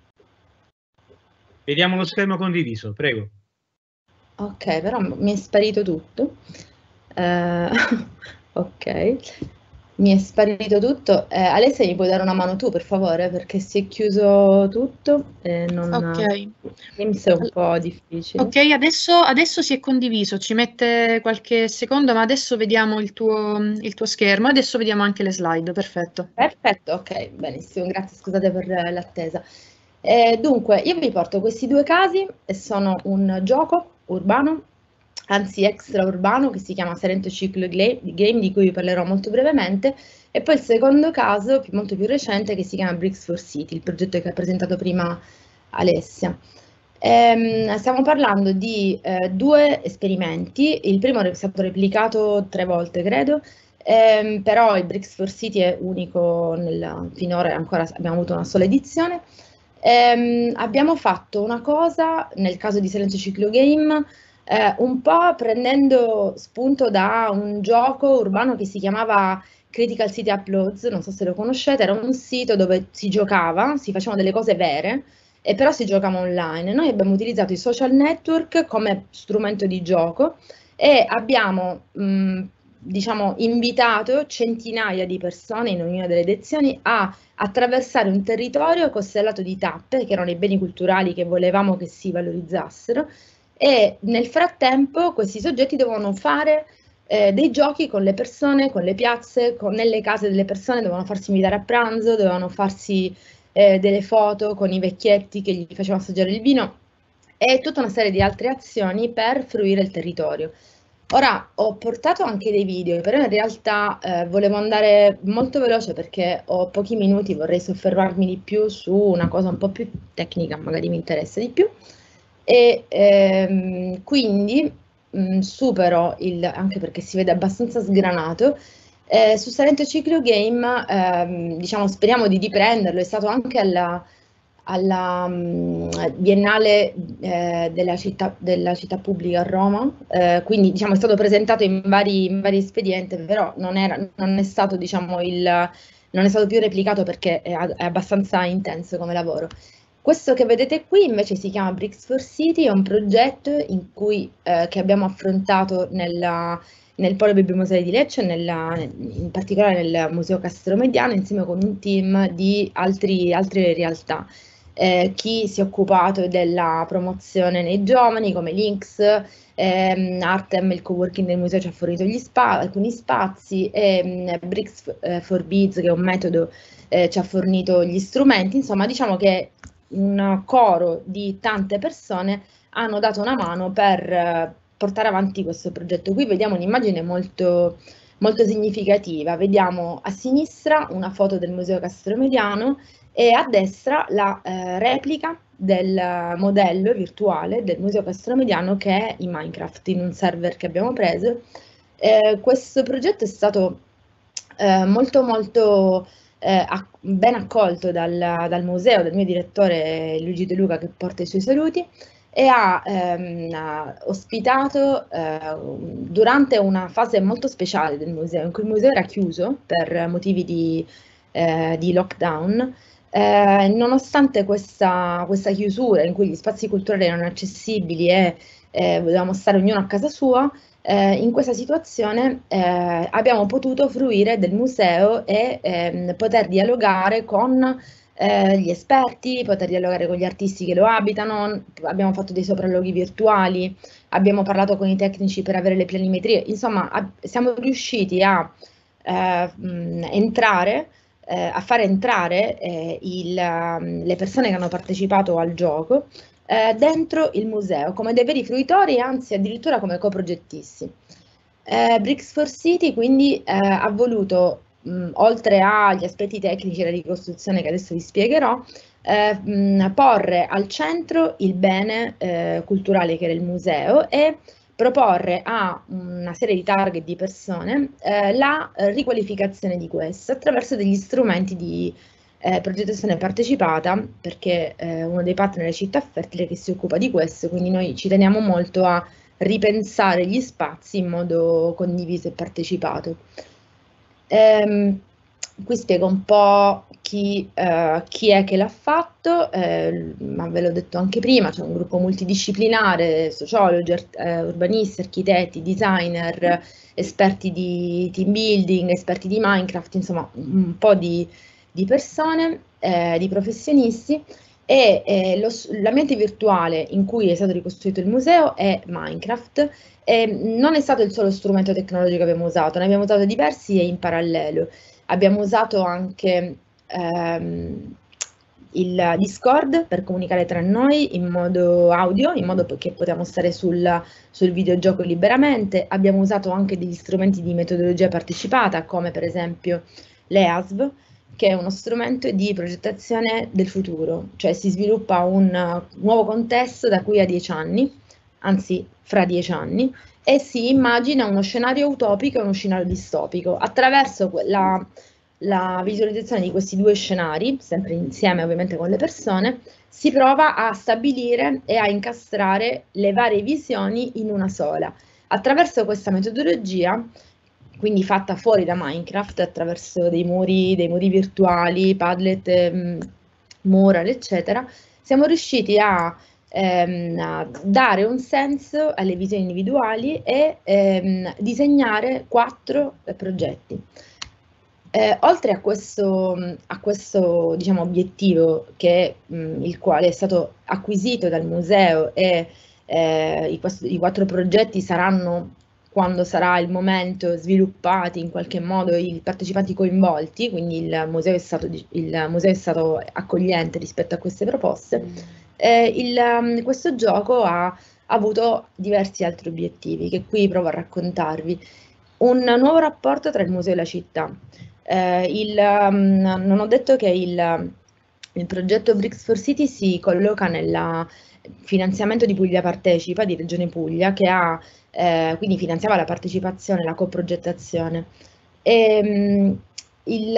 Vediamo lo schermo condiviso, prego. Ok, però mi è sparito tutto. Eh, ok, mi è sparito tutto. Eh, Alessia, mi puoi dare una mano tu, per favore, perché si è chiuso tutto e non... Ok. Teams è un po' difficile. Ok, adesso, adesso si è condiviso, ci mette qualche secondo, ma adesso vediamo il tuo, il tuo schermo, adesso vediamo anche le slide, perfetto. Perfetto, ok, benissimo, grazie, scusate per l'attesa. Eh, dunque, io vi porto questi due casi e sono un gioco urbano, anzi extra urbano, che si chiama Silent Ciclo Game, di cui vi parlerò molto brevemente, e poi il secondo caso, molto più recente, che si chiama Bricks for City, il progetto che ha presentato prima Alessia. Ehm, stiamo parlando di eh, due esperimenti, il primo è stato replicato tre volte, credo, ehm, però il Bricks for City è unico, nel, finora ancora abbiamo avuto una sola edizione. Ehm, abbiamo fatto una cosa, nel caso di Silent Ciclo Game, eh, un po' prendendo spunto da un gioco urbano che si chiamava Critical City Uploads, non so se lo conoscete, era un sito dove si giocava, si facevano delle cose vere, e però si giocava online. Noi abbiamo utilizzato i social network come strumento di gioco e abbiamo mh, diciamo, invitato centinaia di persone in ognuna delle edizioni a attraversare un territorio costellato di tappe, che erano i beni culturali che volevamo che si valorizzassero, e nel frattempo questi soggetti dovevano fare eh, dei giochi con le persone, con le piazze, con, nelle case delle persone, dovevano farsi invitare a pranzo, dovevano farsi eh, delle foto con i vecchietti che gli facevano assaggiare il vino e tutta una serie di altre azioni per fruire il territorio. Ora, ho portato anche dei video, però in realtà eh, volevo andare molto veloce perché ho pochi minuti, vorrei soffermarmi di più su una cosa un po' più tecnica, magari mi interessa di più. E ehm, quindi mh, supero il, anche perché si vede abbastanza sgranato, eh, su Silent Ciclo Game, ehm, diciamo, speriamo di riprenderlo, è stato anche alla... alla um, Biennale eh, della, città, della città pubblica a Roma, eh, quindi diciamo, è stato presentato in vari, in vari espedienti, però non, era, non è stato diciamo, il, non è stato più replicato perché è, è abbastanza intenso come lavoro. Questo che vedete qui invece si chiama Bricks for City, è un progetto in cui, eh, che abbiamo affrontato nella, nel Polo Bibliomuseale di Lecce, nella, in particolare nel Museo Castromediano, insieme con un team di altri, altre realtà. Eh, chi si è occupato della promozione nei giovani, come Links, ehm, Artem, il coworking del museo, ci ha fornito gli spa alcuni spazi, e um, Bricks for Beads, che è un metodo, eh, ci ha fornito gli strumenti. Insomma, diciamo che un coro di tante persone hanno dato una mano per eh, portare avanti questo progetto. Qui vediamo un'immagine molto, molto significativa. Vediamo a sinistra una foto del Museo Castromediano e a destra la eh, replica del modello virtuale del Museo Castromediano, che è in Minecraft, in un server che abbiamo preso. Eh, questo progetto è stato eh, molto molto eh, ben accolto dal, dal museo, dal mio direttore Luigi De Luca, che porta i suoi saluti, e ha ehm, ha ospitato eh, durante una fase molto speciale del museo, in cui il museo era chiuso per motivi di, eh, di lockdown. Eh, nonostante questa, questa chiusura, in cui gli spazi culturali erano accessibili e eh, dovevamo stare ognuno a casa sua, eh, in questa situazione eh, abbiamo potuto fruire del museo e ehm, poter dialogare con eh, gli esperti, poter dialogare con gli artisti che lo abitano. Abbiamo fatto dei sopralluoghi virtuali, abbiamo parlato con i tecnici per avere le planimetrie. Insomma, siamo riusciti a eh, mh, entrare Eh, a fare entrare eh, il, um, le persone che hanno partecipato al gioco eh, dentro il museo come dei veri fruitori, anzi addirittura come coprogettisti. Eh, Bricks for City quindi eh, ha voluto, mh, oltre agli aspetti tecnici della ricostruzione che adesso vi spiegherò, eh, mh, porre al centro il bene eh, culturale che era il museo e proporre a una serie di target di persone eh, la riqualificazione di questo attraverso degli strumenti di eh, progettazione partecipata, perché eh, uno dei partner è Città Fertile che si occupa di questo, quindi noi ci teniamo molto a ripensare gli spazi in modo condiviso e partecipato. Ehm, Qui spiego un po' chi, eh, chi è che l'ha fatto, eh, ma ve l'ho detto anche prima, c'è un gruppo multidisciplinare, sociologi, eh, urbanisti, architetti, designer, esperti di team building, esperti di Minecraft, insomma un po' di, di persone, eh, di professionisti, e eh, l'ambiente virtuale in cui è stato ricostruito il museo è Minecraft. E non è stato il solo strumento tecnologico che abbiamo usato, ne abbiamo usato diversi e in parallelo. Abbiamo usato anche ehm, il Discord per comunicare tra noi in modo audio, in modo che potevamo stare sul, sul videogioco liberamente. Abbiamo usato anche degli strumenti di metodologia partecipata, come per esempio l'E A S V, che è uno strumento di progettazione del futuro, cioè si sviluppa un nuovo contesto da qui a dieci anni, anzi fra dieci anni, e si immagina uno scenario utopico e uno scenario distopico. Attraverso la, la visualizzazione di questi due scenari, sempre insieme ovviamente con le persone, si prova a stabilire e a incastrare le varie visioni in una sola. Attraverso questa metodologia, quindi fatta fuori da Minecraft, attraverso dei muri, dei muri virtuali, Padlet, ehm, mural, eccetera, siamo riusciti a Ehm, a dare un senso alle visioni individuali e ehm, disegnare quattro eh, progetti. Eh, oltre a questo, a questo diciamo, obiettivo, che mh, il quale è stato acquisito dal museo, e eh, i, i quattro progetti saranno, quando sarà il momento, sviluppati in qualche modo, i partecipanti coinvolti, quindi il museo è stato, il museo è stato accogliente rispetto a queste proposte. Mm. Eh, il, um, questo gioco ha avuto diversi altri obiettivi che qui provo a raccontarvi. Un nuovo rapporto tra il museo e la città. Eh, il, um, non ho detto che il, il progetto Bricks for City si colloca nel finanziamento di Puglia Partecipa, di Regione Puglia, che ha eh, quindi finanziava la partecipazione, la coprogettazione. E, um, Il,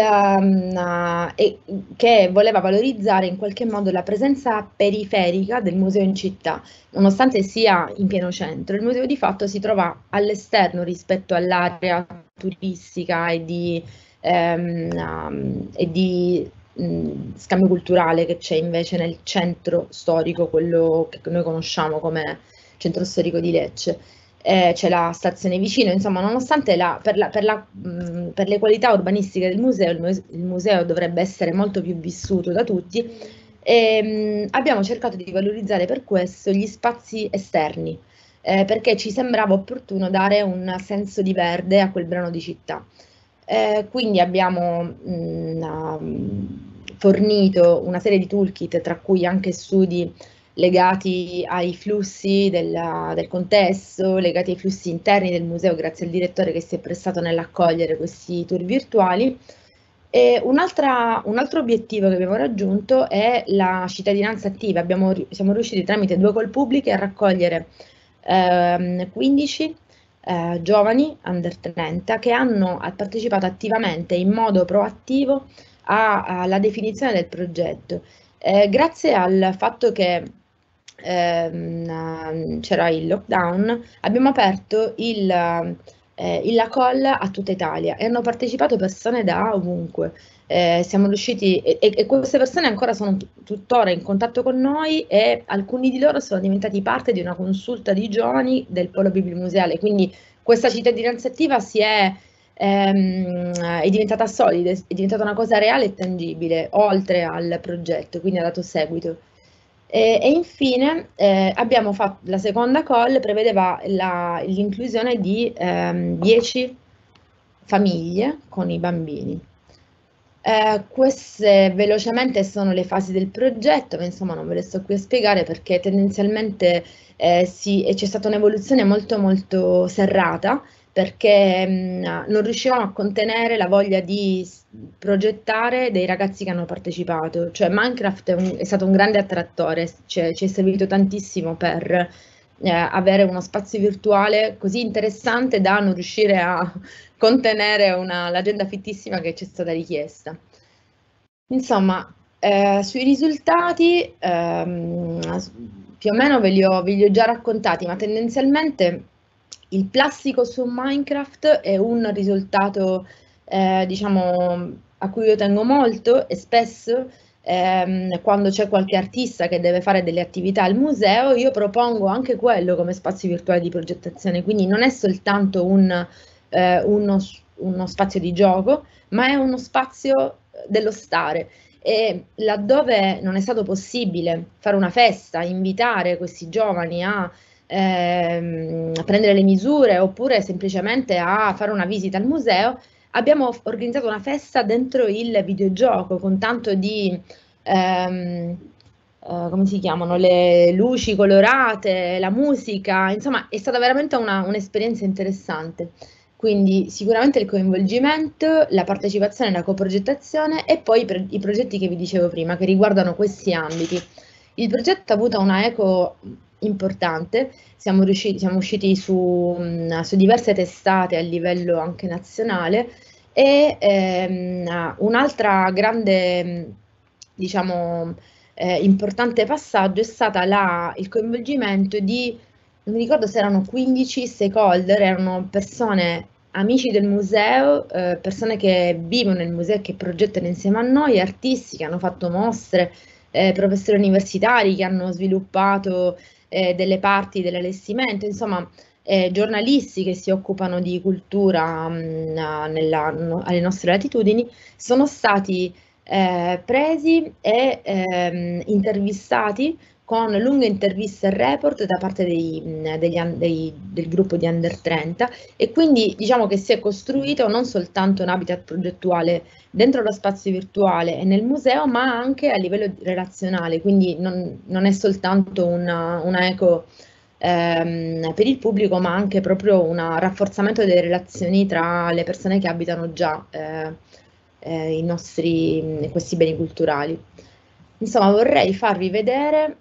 uh, e, che voleva valorizzare in qualche modo la presenza periferica del museo in città. Nonostante sia in pieno centro, il museo di fatto si trova all'esterno rispetto all'area turistica e di, um, um, e di um, scambio culturale che c'è invece nel centro storico, quello che noi conosciamo come centro storico di Lecce. eh, c'è la stazione vicino, insomma, nonostante la, per, la, per, la, mh, per le qualità urbanistiche del museo, il museo, il museo dovrebbe essere molto più vissuto da tutti, e, mh, abbiamo cercato di valorizzare per questo gli spazi esterni, eh, perché ci sembrava opportuno dare un senso di verde a quel brano di città. Eh, quindi abbiamo mh, fornito una serie di toolkit, tra cui anche studi legati ai flussi della, del contesto, legati ai flussi interni del museo, grazie al direttore che si è prestato nell'accogliere questi tour virtuali. E un, un altro obiettivo che abbiamo raggiunto è la cittadinanza attiva. Abbiamo, siamo riusciti tramite due call pubbliche a raccogliere ehm, quindici eh, giovani under trenta che hanno partecipato attivamente in modo proattivo alla definizione del progetto. Eh, grazie al fatto che ehm, c'era il lockdown, abbiamo aperto il, eh, il la call a tutta Italia e hanno partecipato persone da ovunque. Eh, siamo riusciti e, e queste persone ancora sono tuttora in contatto con noi e alcuni di loro sono diventati parte di una consulta di giovani del Polo Biblimuseale, quindi questa cittadinanza attiva si è Ehm, è diventata solida, è diventata una cosa reale e tangibile, oltre al progetto, quindi ha dato seguito. E, e infine eh, abbiamo fatto la seconda call, prevedeva l'inclusione di ehm, dieci famiglie con i bambini. Eh, queste velocemente sono le fasi del progetto, ma insomma non ve le sto qui a spiegare perché tendenzialmente eh, c'è stata un'evoluzione molto molto serrata, perché mh, non riuscivamo a contenere la voglia di progettare dei ragazzi che hanno partecipato. Cioè Minecraft è, un, è stato un grande attrattore, cioè, ci è servito tantissimo per eh, avere uno spazio virtuale così interessante da non riuscire a contenere l'agenda fittissima che ci è stata richiesta. Insomma, eh, sui risultati ehm, più o meno ve li, ho, ve li ho già raccontati, ma tendenzialmente il plastico su Minecraft è un risultato, eh, diciamo, a cui io tengo molto e spesso ehm, quando c'è qualche artista che deve fare delle attività al museo, io propongo anche quello come spazio virtuale di progettazione, quindi non è soltanto un, eh, uno, uno spazio di gioco, ma è uno spazio dello stare. E laddove non è stato possibile fare una festa, invitare questi giovani a Ehm, a prendere le misure oppure semplicemente a fare una visita al museo, abbiamo organizzato una festa dentro il videogioco con tanto di, ehm, eh, come si chiamano, le luci colorate, la musica, insomma è stata veramente un'esperienza interessante. Quindi sicuramente il coinvolgimento, la partecipazione, la coprogettazione e poi i, i progetti che vi dicevo prima che riguardano questi ambiti. Il progetto ha avuto una eco importante, siamo, riusciti, siamo usciti su, su diverse testate a livello anche nazionale e ehm, un'altra grande, diciamo, eh, importante passaggio è stata la, il coinvolgimento di, non mi ricordo se erano quindici stakeholder, erano persone, amici del museo, eh, persone che vivono nel museo e che progettano insieme a noi, artisti che hanno fatto mostre, eh, professori universitari che hanno sviluppato Eh, delle parti dell'allestimento, insomma eh, giornalisti che si occupano di cultura mh, nella, no, alle nostre latitudini, sono stati eh, presi e ehm, intervistati con lunghe interviste e report da parte dei, degli, dei, del gruppo di Under trenta e quindi diciamo che si è costruito non soltanto un habitat progettuale dentro lo spazio virtuale e nel museo, ma anche a livello relazionale, quindi non, non è soltanto una, una eco ehm, per il pubblico, ma anche proprio un rafforzamento delle relazioni tra le persone che abitano già eh, eh, i nostri, questi beni culturali. Insomma, vorrei farvi vedere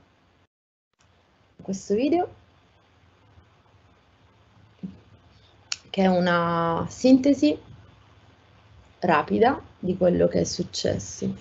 questo video, che è una sintesi rapida di quello che è successo.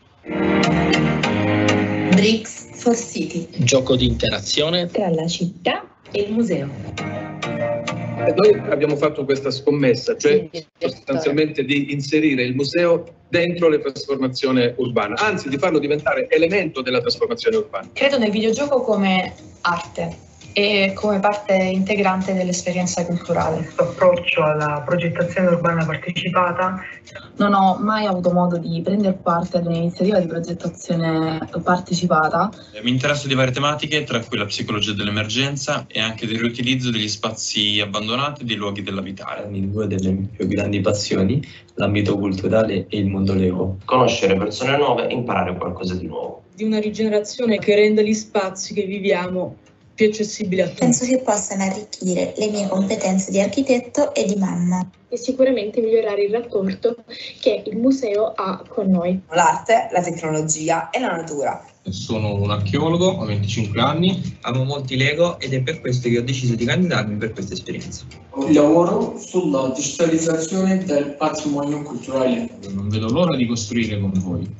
Bricks for City. Gioco di interazione tra la città e il museo. E noi abbiamo fatto questa scommessa, cioè sì, sostanzialmente di inserire il museo dentro la trasformazione urbana, anzi di farlo diventare elemento della trasformazione urbana. Credo nel videogioco come arte e come parte integrante dell'esperienza culturale. Questo approccio alla progettazione urbana partecipata. Non ho mai avuto modo di prendere parte ad un'iniziativa di progettazione partecipata. Mi interesso di varie tematiche, tra cui la psicologia dell'emergenza e anche del riutilizzo degli spazi abbandonati e dei luoghi della vitale. Due delle mie più grandi passioni, l'ambito culturale e il mondo Lego. Conoscere persone nuove e imparare qualcosa di nuovo. Di una rigenerazione che renda gli spazi che viviamo più accessibili a tutti. Penso che possano arricchire le mie competenze di architetto e di mamma. E sicuramente migliorare il rapporto che il museo ha con noi. L'arte, la tecnologia e la natura. Sono un archeologo, ho venticinque anni, amo molti Lego ed è per questo che ho deciso di candidarmi per questa esperienza. Lavoro sulla digitalizzazione del patrimonio culturale. Non vedo l'ora di costruire con voi.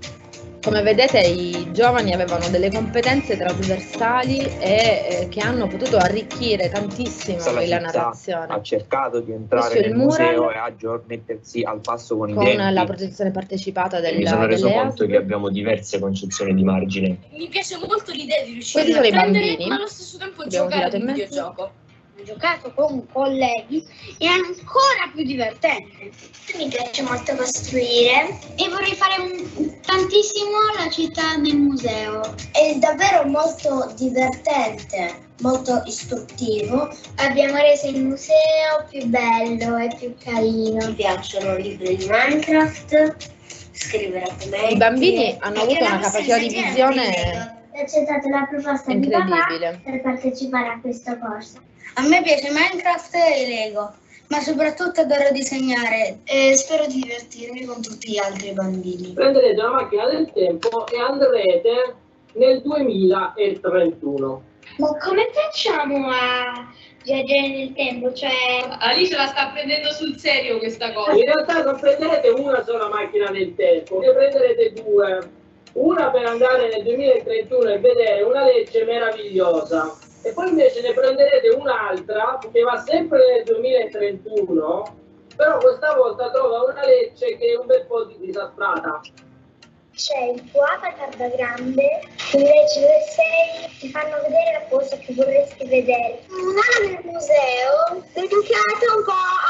Come vedete, i giovani avevano delle competenze trasversali e eh, che hanno potuto arricchire tantissimo la, la narrazione. Ha cercato di entrare nel museo e a mettersi al passo con, con i tempi. Con la progettazione partecipata del Mi sono reso conto A S L. che abbiamo diverse concezioni di margine. Mi piace molto l'idea di riuscire Questi a sono prendere, i bambini. ma allo stesso tempo Abbiamo giocare in al mezzo. videogioco. Ho giocato con colleghi è ancora più divertente. Mi piace molto costruire e vorrei fare un, tantissimo la città nel museo. È davvero molto divertente, molto istruttivo. Abbiamo reso il museo più bello e più carino. Mi piacciono i libri di Minecraft, scrivere commenti. I bambini hanno avuto una capacità di visione Ho accettato la proposta di incredibile papà per partecipare a questo corso. A me piace Minecraft e Lego, ma soprattutto adoro disegnare e spero di divertirmi con tutti gli altri bambini. Prenderete la macchina del tempo e andrete nel duemilatrentuno. Ma come facciamo a viaggiare nel tempo? Cioè... Alice la sta prendendo sul serio questa cosa. In realtà non prenderete una sola macchina del tempo, ne prenderete due. Una per andare nel duemilatrentuno e vedere una legge meravigliosa. E poi invece ne prenderete un'altra che va sempre nel duemilatrentuno, però questa volta trova una legge che è un bel po' disastrata. C'è il tuo avatar da grande, invece dove sei ti fanno vedere la cosa che vorresti vedere. Un anno nel museo dedicato un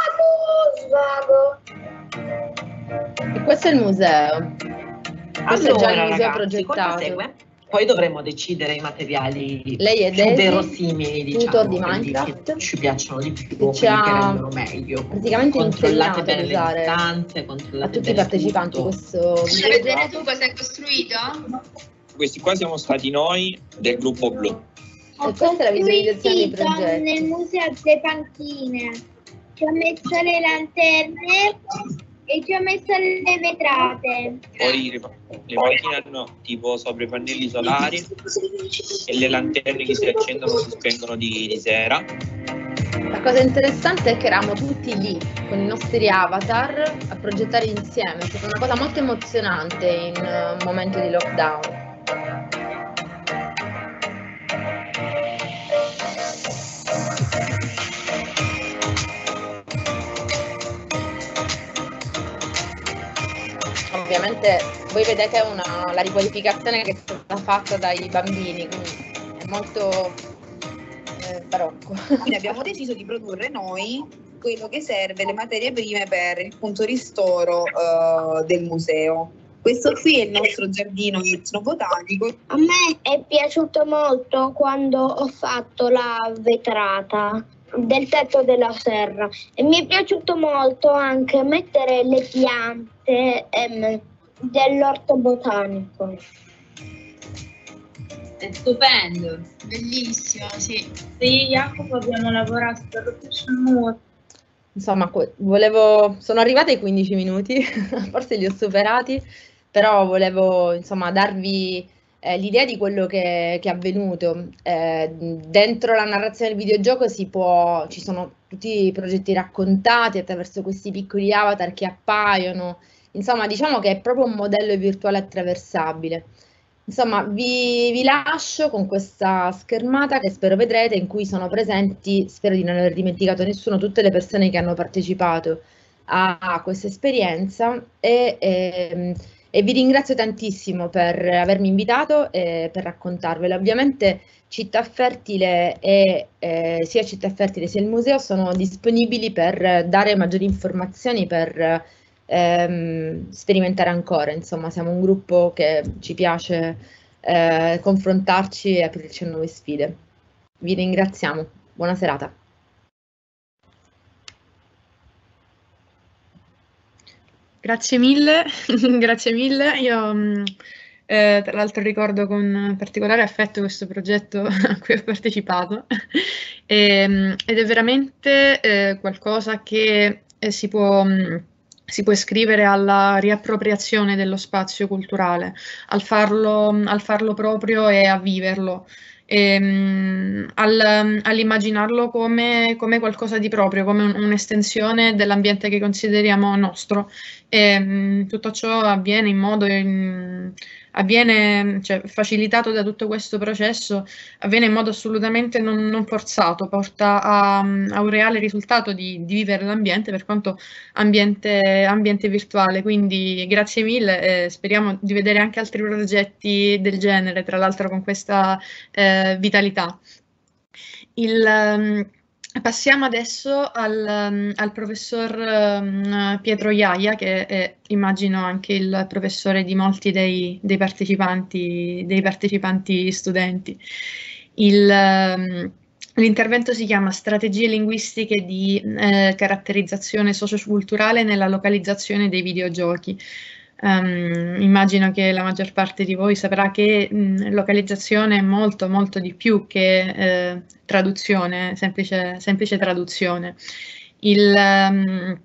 po' allo svago. E questo è il museo. Questo Allora, è già il museo ragazzi, progettato. segue? Poi dovremo decidere i materiali Lei è più Daisy, verosimili, diciamo, tutor di quelli Minecraft, che ci piacciono di più, che quelli ci che ha rendono meglio. praticamente Controllate insegnato bene ad le usare distanze, a controllate tutti i bene partecipanti tutto. questo Vuoi vedere videogioco. tu cosa hai costruito? Questi qua siamo stati noi del gruppo blu. Ho E questa è la visualizzazione dei costruito progetti. nel museo delle panchine. Ci ho messo le lanterne e ci ho messo le vetrate. Poi le macchine hanno tipo sopra i pannelli solari e le lanterne che si accendono si spengono di, di sera. La cosa interessante è che eravamo tutti lì con i nostri avatar a progettare insieme. È stata una cosa molto emozionante in un momento di lockdown. Ovviamente voi vedete una, la riqualificazione che è stata fatta dai bambini, quindi è molto eh, barocco. Quindi abbiamo deciso di produrre noi quello che serve, le materie prime per il punto ristoro uh, del museo. Questo qui è il nostro giardino etnobotanico. A me è piaciuto molto quando ho fatto la vetrata del tetto della serra e mi è piaciuto molto anche mettere le piante ehm, dell'orto botanico. È stupendo, bellissimo, sì. Sì, Jacopo abbiamo lavorato per lo più sul muro. Insomma, volevo, sono arrivata ai quindici minuti, forse li ho superati, però volevo insomma darvi eh, l'idea di quello che, che è avvenuto. Eh, dentro la narrazione del videogioco si può, ci sono tutti i progetti raccontati attraverso questi piccoli avatar che appaiono, insomma diciamo che è proprio un modello virtuale attraversabile. Insomma, vi, vi lascio con questa schermata che spero vedrete, in cui sono presenti, spero di non aver dimenticato nessuno, tutte le persone che hanno partecipato. a, a questa esperienza e, e, e vi ringrazio tantissimo per avermi invitato e per raccontarvelo. Ovviamente Città Fertile e eh, sia Città Fertile sia il museo sono disponibili per dare maggiori informazioni, per ehm, sperimentare ancora. Insomma, siamo un gruppo che ci piace eh, confrontarci e aprirci a nuove sfide. Vi ringraziamo. Buona serata. Grazie mille, grazie mille. Io eh, tra l'altro ricordo con particolare affetto questo progetto a cui ho partecipato e, ed è veramente eh, qualcosa che eh, si può... Mh, si può iscrivere alla riappropriazione dello spazio culturale, al farlo, al farlo proprio e a viverlo, e, um, al, all'immaginarlo come, come qualcosa di proprio, come un, un'estensione dell'ambiente che consideriamo nostro. E, um, tutto ciò avviene in modo, in, avviene, cioè, facilitato da tutto questo processo, avviene in modo assolutamente non, non forzato, porta a, a un reale risultato di, di vivere l'ambiente, per quanto ambiente, ambiente virtuale. Quindi grazie mille e speriamo di vedere anche altri progetti del genere, tra l'altro con questa eh, vitalità. Il, um, Passiamo adesso al, um, al professor um, Pietro Iaia, che è, immagino, anche il professore di molti dei, dei, partecipanti, dei partecipanti studenti. Il, um, l'intervento si chiama Strategie linguistiche di eh, caratterizzazione socioculturale nella localizzazione dei videogiochi. Um, immagino che la maggior parte di voi saprà che mh, localizzazione è molto molto di più che eh, traduzione, semplice, semplice traduzione. Il, um,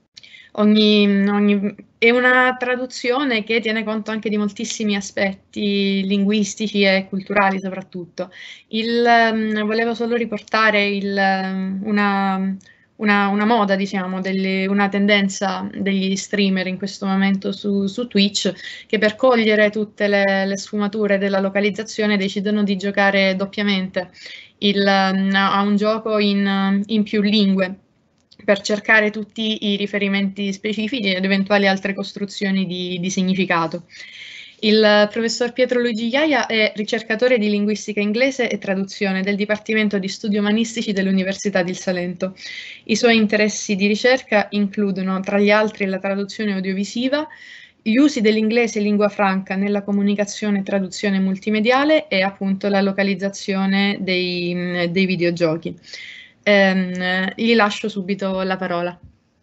ogni, ogni, è una traduzione che tiene conto anche di moltissimi aspetti linguistici e culturali soprattutto. Il, um, volevo solo riportare il, um, una... Una, una moda, diciamo, delle, una tendenza degli streamer in questo momento su, su Twitch, che per cogliere tutte le, le sfumature della localizzazione decidono di giocare doppiamente il, a un gioco in, in più lingue, per cercare tutti i riferimenti specifici ed eventuali altre costruzioni di, di significato. Il professor Pietro Luigi Iaia è ricercatore di linguistica inglese e traduzione del Dipartimento di Studi Umanistici dell'Università del Salento. I suoi interessi di ricerca includono, tra gli altri, la traduzione audiovisiva, gli usi dell'inglese lingua franca nella comunicazione e traduzione multimediale e appunto la localizzazione dei, dei videogiochi. Ehm, gli lascio subito la parola.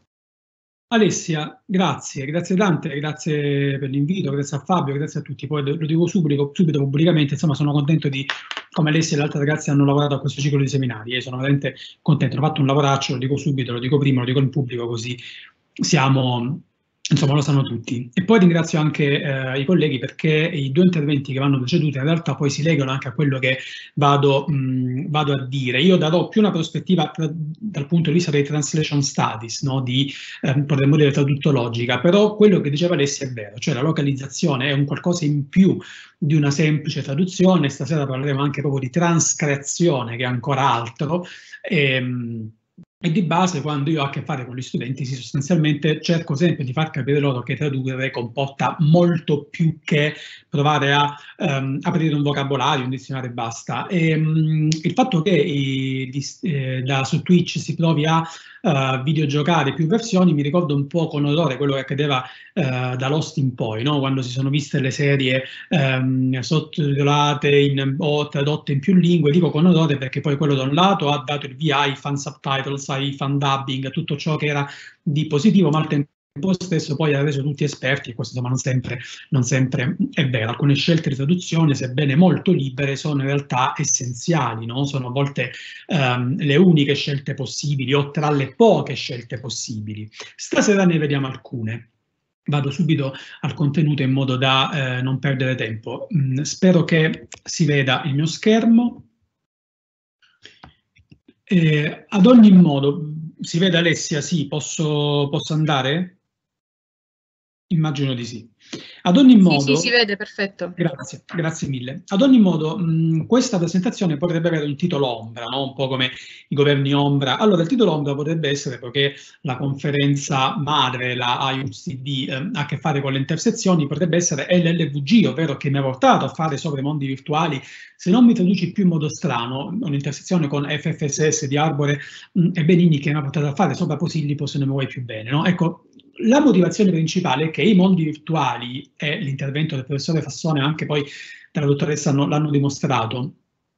Alessia, grazie, grazie tante, grazie per l'invito, grazie a Fabio, grazie a tutti. Poi lo dico subito, subito pubblicamente, insomma sono contento di come Alessia e le altre ragazze hanno lavorato a questo ciclo di seminari e sono veramente contento. Ho fatto un lavoraccio, lo dico subito, lo dico prima, lo dico in pubblico, così siamo... Insomma, lo sanno tutti. E poi ringrazio anche eh, i colleghi, perché i due interventi che vanno preceduti in realtà poi si legano anche a quello che vado, mh, vado a dire. Io darò più una prospettiva tra, dal punto di vista dei translation studies, no? Di, eh, potremmo dire, traduttologica, però quello che diceva Alessia è vero, cioè la localizzazione è un qualcosa in più di una semplice traduzione. Stasera parleremo anche proprio di transcreazione, che è ancora altro. E, E di base, quando io ho a che fare con gli studenti, sì, sostanzialmente cerco sempre di far capire loro che tradurre comporta molto più che provare a um, aprire un vocabolario, un dizionario e basta. E, um, il fatto che i, eh, da, su Twitch si provi a uh, videogiocare più versioni mi ricorda un po' con orrore quello che accadeva uh, da Lost in poi, no? Quando si sono viste le serie um, sottotitolate in, o tradotte in più lingue. Dico con orrore perché poi quello da un lato ha dato il via ai fan subtitles, ai fan dubbing, tutto ciò che era di positivo, ma al tempo stesso poi ha reso tutti esperti, e questo insomma non sempre, non sempre è vero. Alcune scelte di traduzione, sebbene molto libere, sono in realtà essenziali, no? Sono a volte um, le uniche scelte possibili o tra le poche scelte possibili. Stasera ne vediamo alcune. Vado subito al contenuto in modo da eh, non perdere tempo. Mm, spero che si veda il mio schermo. Eh, ad ogni modo, si vede Alessia? Sì, posso, posso andare? Immagino di sì. Ad ogni modo, sì, sì, si vede, perfetto. Grazie, grazie mille. Ad ogni modo, mh, questa presentazione potrebbe avere un titolo ombra, no? Un po' come i governi ombra. Allora, il titolo ombra potrebbe essere, perché la conferenza madre, la I U C D, eh, ha a che fare con le intersezioni, potrebbe essere L L V G, ovvero che mi ha portato a fare sopra i mondi virtuali, se non mi traduci più in modo strano, un'intersezione con F F S S di Arbore mh, e Benigni che mi ha portato a fare sopra Posillipo, se non mi vuoi più bene, no? Ecco, la motivazione principale è che i mondi virtuali, e l'intervento del professore Fassone, anche poi della dottoressa, l'hanno dimostrato,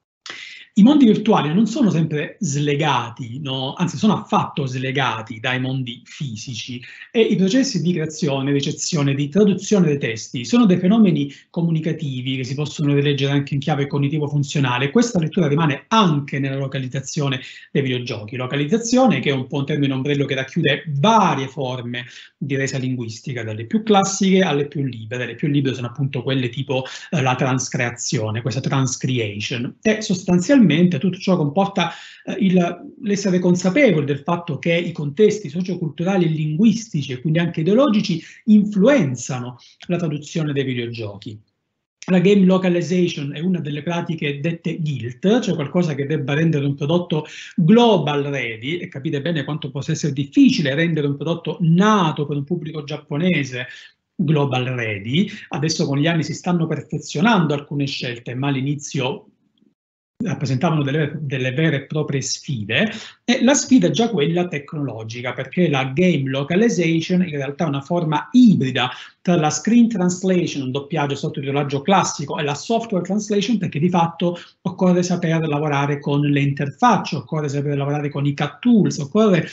i mondi virtuali non sono sempre slegati, no? Anzi sono affatto slegati dai mondi fisici, e i processi di creazione, ricezione, di traduzione dei testi sono dei fenomeni comunicativi che si possono rileggere anche in chiave cognitivo-funzionale. Questa lettura rimane anche nella localizzazione dei videogiochi. Localizzazione che è un po' un termine ombrello che racchiude varie forme di resa linguistica, dalle più classiche alle più libere. Le più libere sono appunto quelle tipo eh, la transcreazione, questa transcreation, e sostanzialmente tutto ciò comporta eh, l'essere consapevoli del fatto che i contesti socioculturali e linguistici, e quindi anche ideologici, influenzano la traduzione dei videogiochi. La game localization è una delle pratiche dette G I L T, cioè qualcosa che debba rendere un prodotto global ready, e capite bene quanto possa essere difficile rendere un prodotto nato per un pubblico giapponese global ready. Adesso con gli anni si stanno perfezionando alcune scelte, ma all'inizio rappresentavano delle, delle vere e proprie sfide, e la sfida è già quella tecnologica, perché la game localization in realtà è una forma ibrida tra la screen translation, un doppiaggio sottotitolaggio classico, e la software translation, perché di fatto occorre saper lavorare con le interfacce, occorre saper lavorare con i C A T tools, occorre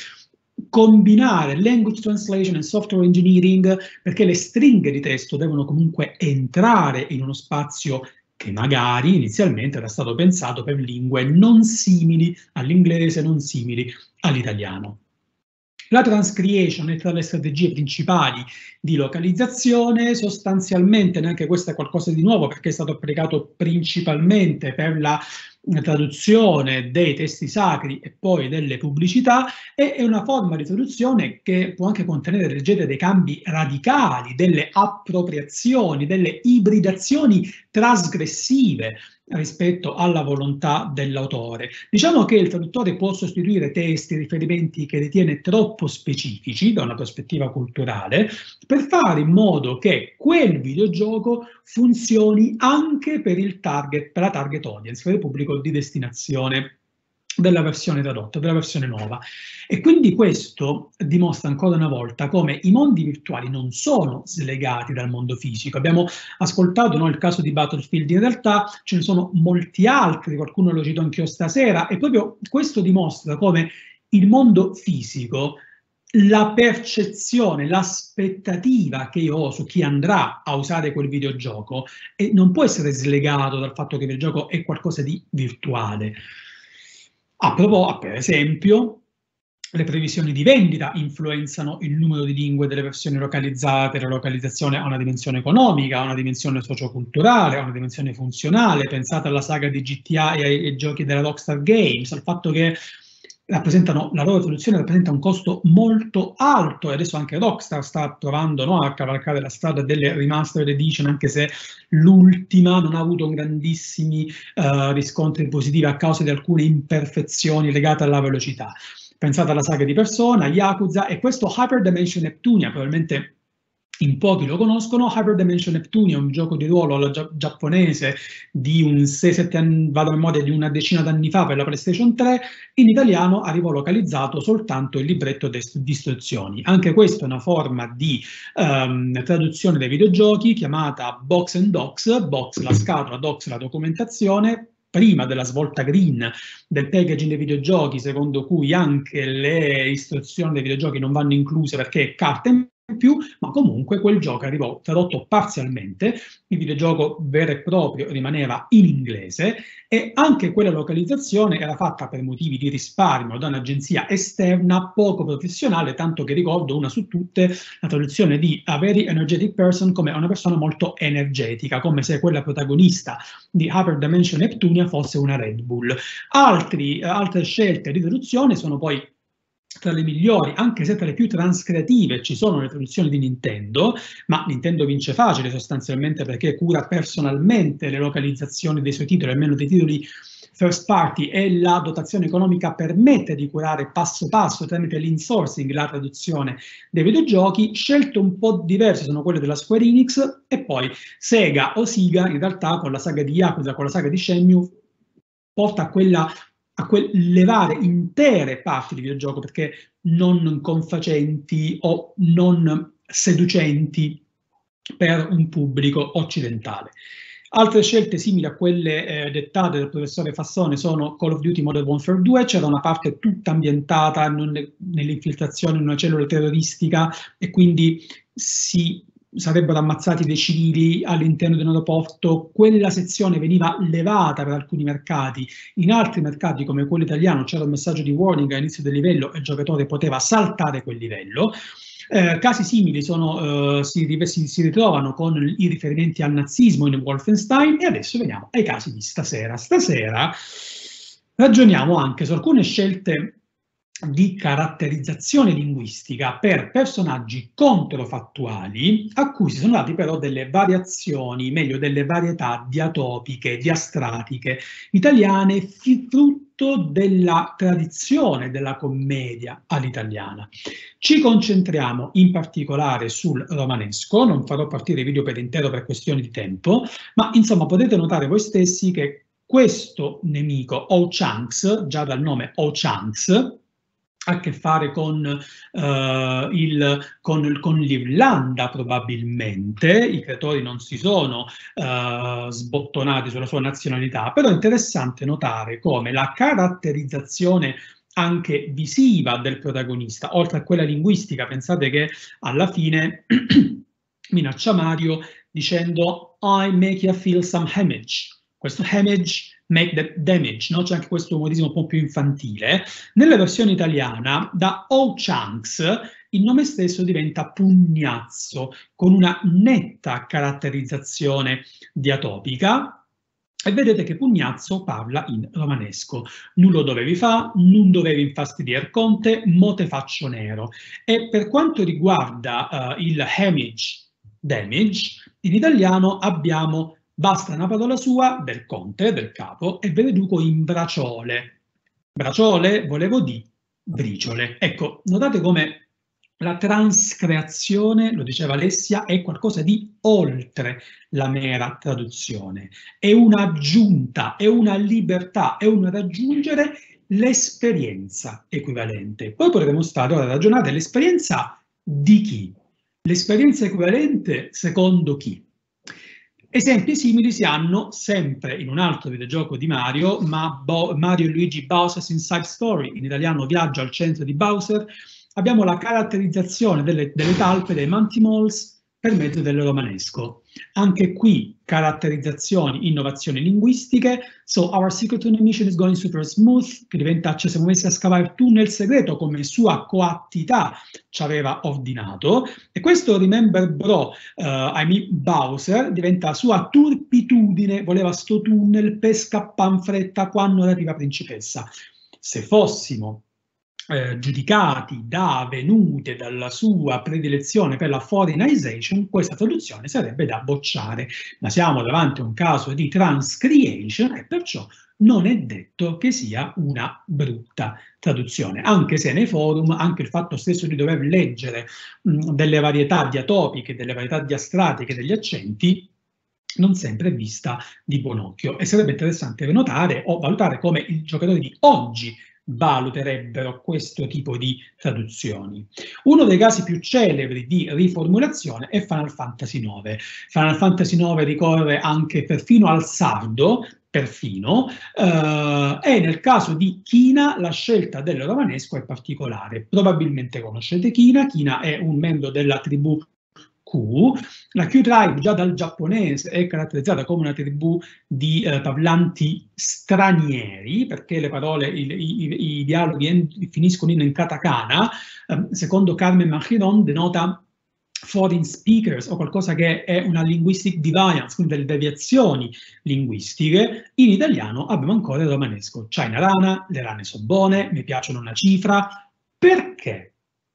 combinare language translation e software engineering, perché le stringhe di testo devono comunque entrare in uno spazio che magari inizialmente era stato pensato per lingue non simili all'inglese, non simili all'italiano. La transcreation è tra le strategie principali di localizzazione. Sostanzialmente neanche questo è qualcosa di nuovo, perché è stato applicato principalmente per la traduzione dei testi sacri e poi delle pubblicità, e è una forma di traduzione che può anche contenere, leggete, dei cambi radicali, delle appropriazioni, delle ibridazioni trasgressive rispetto alla volontà dell'autore. Diciamo che il traduttore può sostituire testi, riferimenti che ritiene troppo specifici da una prospettiva culturale, per fare in modo che quel videogioco funzioni anche per il target, per la target audience, per il pubblico di destinazione della versione tradotta, della versione nuova. E quindi questo dimostra ancora una volta come i mondi virtuali non sono slegati dal mondo fisico. Abbiamo ascoltato, no, il caso di Battlefield, in realtà ce ne sono molti altri, qualcuno lo cito anch'io stasera, e proprio questo dimostra come il mondo fisico, la percezione, l'aspettativa che io ho su chi andrà a usare quel videogioco, e non può essere slegato dal fatto che il videogioco è qualcosa di virtuale. A proposito, per esempio, le previsioni di vendita influenzano il numero di lingue delle versioni localizzate. La localizzazione ha una dimensione economica, ha una dimensione socioculturale, ha una dimensione funzionale. Pensate alla saga di G T A e ai, ai giochi della Rockstar Games, al fatto che rappresentano, la loro traduzione rappresenta un costo molto alto, e adesso anche Rockstar sta provando, no, a cavalcare la strada delle remastered edition, anche se l'ultima non ha avuto grandissimi uh, riscontri positivi a causa di alcune imperfezioni legate alla velocità. Pensate alla saga di Persona, Yakuza, e questo Hyperdimension Neptunia, probabilmente in pochi lo conoscono. Hyperdimension Neptunia è un gioco di ruolo alla gia giapponese di un sei sette anni, vado a memoria, di una decina d'anni fa per la PlayStation tre. In italiano arrivò localizzato soltanto il libretto di istruzioni. Anche questa è una forma di um, traduzione dei videogiochi chiamata Box and Docs, box la scatola, docs la documentazione, prima della svolta green del packaging dei videogiochi, secondo cui anche le istruzioni dei videogiochi non vanno incluse perché è carta in più, ma comunque quel gioco arrivò tradotto parzialmente, il videogioco vero e proprio rimaneva in inglese, e anche quella localizzazione era fatta per motivi di risparmio da un'agenzia esterna poco professionale, tanto che ricordo una su tutte la traduzione di A Very Energetic Person come una persona molto energetica, come se quella protagonista di Hyperdimension Neptunia fosse una Red Bull. Altri, altre scelte di traduzione sono poi tra le migliori, anche se tra le più transcreative ci sono le traduzioni di Nintendo, ma Nintendo vince facile sostanzialmente perché cura personalmente le localizzazioni dei suoi titoli, almeno dei titoli first party, e la dotazione economica permette di curare passo passo tramite l'insourcing la traduzione dei videogiochi. Scelte un po' diverse sono quelle della Square Enix, e poi Sega o Siga in realtà con la saga di Yakuza, con la saga di Shenmue, porta a quella a quel levare intere parti di videogioco perché non confacenti o non seducenti per un pubblico occidentale. Altre scelte simili a quelle eh, dettate dal professore Fassone sono Call of Duty Modern Warfare due, c'era una parte tutta ambientata nell'infiltrazione in una cellula terroristica e quindi si sarebbero ammazzati dei civili all'interno di un aeroporto. Quella sezione veniva levata per alcuni mercati, in altri mercati come quello italiano c'era un messaggio di warning all'inizio del livello e il giocatore poteva saltare quel livello. Eh, casi simili sono, eh, si, si, si ritrovano con i riferimenti al nazismo in Wolfenstein, e adesso veniamo ai casi di stasera. Stasera ragioniamo anche su alcune scelte di caratterizzazione linguistica per personaggi controfattuali a cui si sono dati però delle variazioni, meglio delle varietà diatopiche, diastratiche italiane, frutto della tradizione della commedia all'italiana. Ci concentriamo in particolare sul romanesco, non farò partire il video per intero per questioni di tempo, ma insomma potete notare voi stessi che questo nemico, Ochunks, già dal nome Ochunks, ha a che fare con, uh, il, con, con l'Irlanda probabilmente. I creatori non si sono uh, sbottonati sulla sua nazionalità, però è interessante notare come la caratterizzazione anche visiva del protagonista, oltre a quella linguistica, pensate che alla fine minaccia Mario dicendo I make you feel some damage. Questo damage, make that damage, no? C'è anche questo umorismo un po' più infantile. Nella versione italiana, da Ochunks, il nome stesso diventa Pugnazzo, con una netta caratterizzazione diatopica. E vedete che Pugnazzo parla in romanesco. Nullo dovevi fa, non dovevi infastidire Conte, mo te faccio nero. E per quanto riguarda uh, il damage, damage, in italiano abbiamo basta una parola sua, del conte, del capo, e ve ne duco in braciole. Braciole, volevo dire, briciole. Ecco, notate come la transcreazione, lo diceva Alessia, è qualcosa di oltre la mera traduzione. È un'aggiunta, è una libertà, è un raggiungere l'esperienza equivalente. Poi potremo stare ora a ragionare l'esperienza di chi? L'esperienza equivalente secondo chi? Esempi simili si hanno sempre in un altro videogioco di Mario, ma Bo Mario e Luigi Bowser's Inside Story, in italiano Viaggio al centro di Bowser. Abbiamo la caratterizzazione delle, delle talpe dei Mantimals per mezzo del romanesco. Anche qui caratterizzazioni, innovazioni linguistiche. So our secret tunnel mission is going super smooth, che diventa ci siamo messi a scavare il tunnel segreto come sua coattità ci aveva ordinato. E questo Remember Bro, uh, I mean Bowser, diventa sua turpitudine, voleva sto tunnel per scappare in fretta quando arriva principessa. Se fossimo Eh, giudicati da venute dalla sua predilezione per la foreignization, questa traduzione sarebbe da bocciare, ma siamo davanti a un caso di transcreation e perciò non è detto che sia una brutta traduzione, anche se nei forum anche il fatto stesso di dover leggere mh, delle varietà diatopiche, delle varietà diastratiche degli accenti non sempre è vista di buon occhio, e sarebbe interessante notare o valutare come i giocatori di oggi valuterebbero questo tipo di traduzioni. Uno dei casi più celebri di riformulazione è Final Fantasy nove. Final Fantasy nove ricorre anche perfino al sardo, perfino, eh, e nel caso di Kina la scelta del romanesco è particolare. Probabilmente conoscete Kina, Kina è un membro della tribù Q. La Q-Tribe già dal giapponese è caratterizzata come una tribù di eh, parlanti stranieri, perché le parole, i, i, i dialoghi finiscono in, in katakana. Eh, secondo Carmen Machiron denota foreign speakers o qualcosa che è una linguistic deviance, quindi delle deviazioni linguistiche. In italiano abbiamo ancora il romanesco. China rana, le rane sono buone, mi piacciono una cifra, Perché?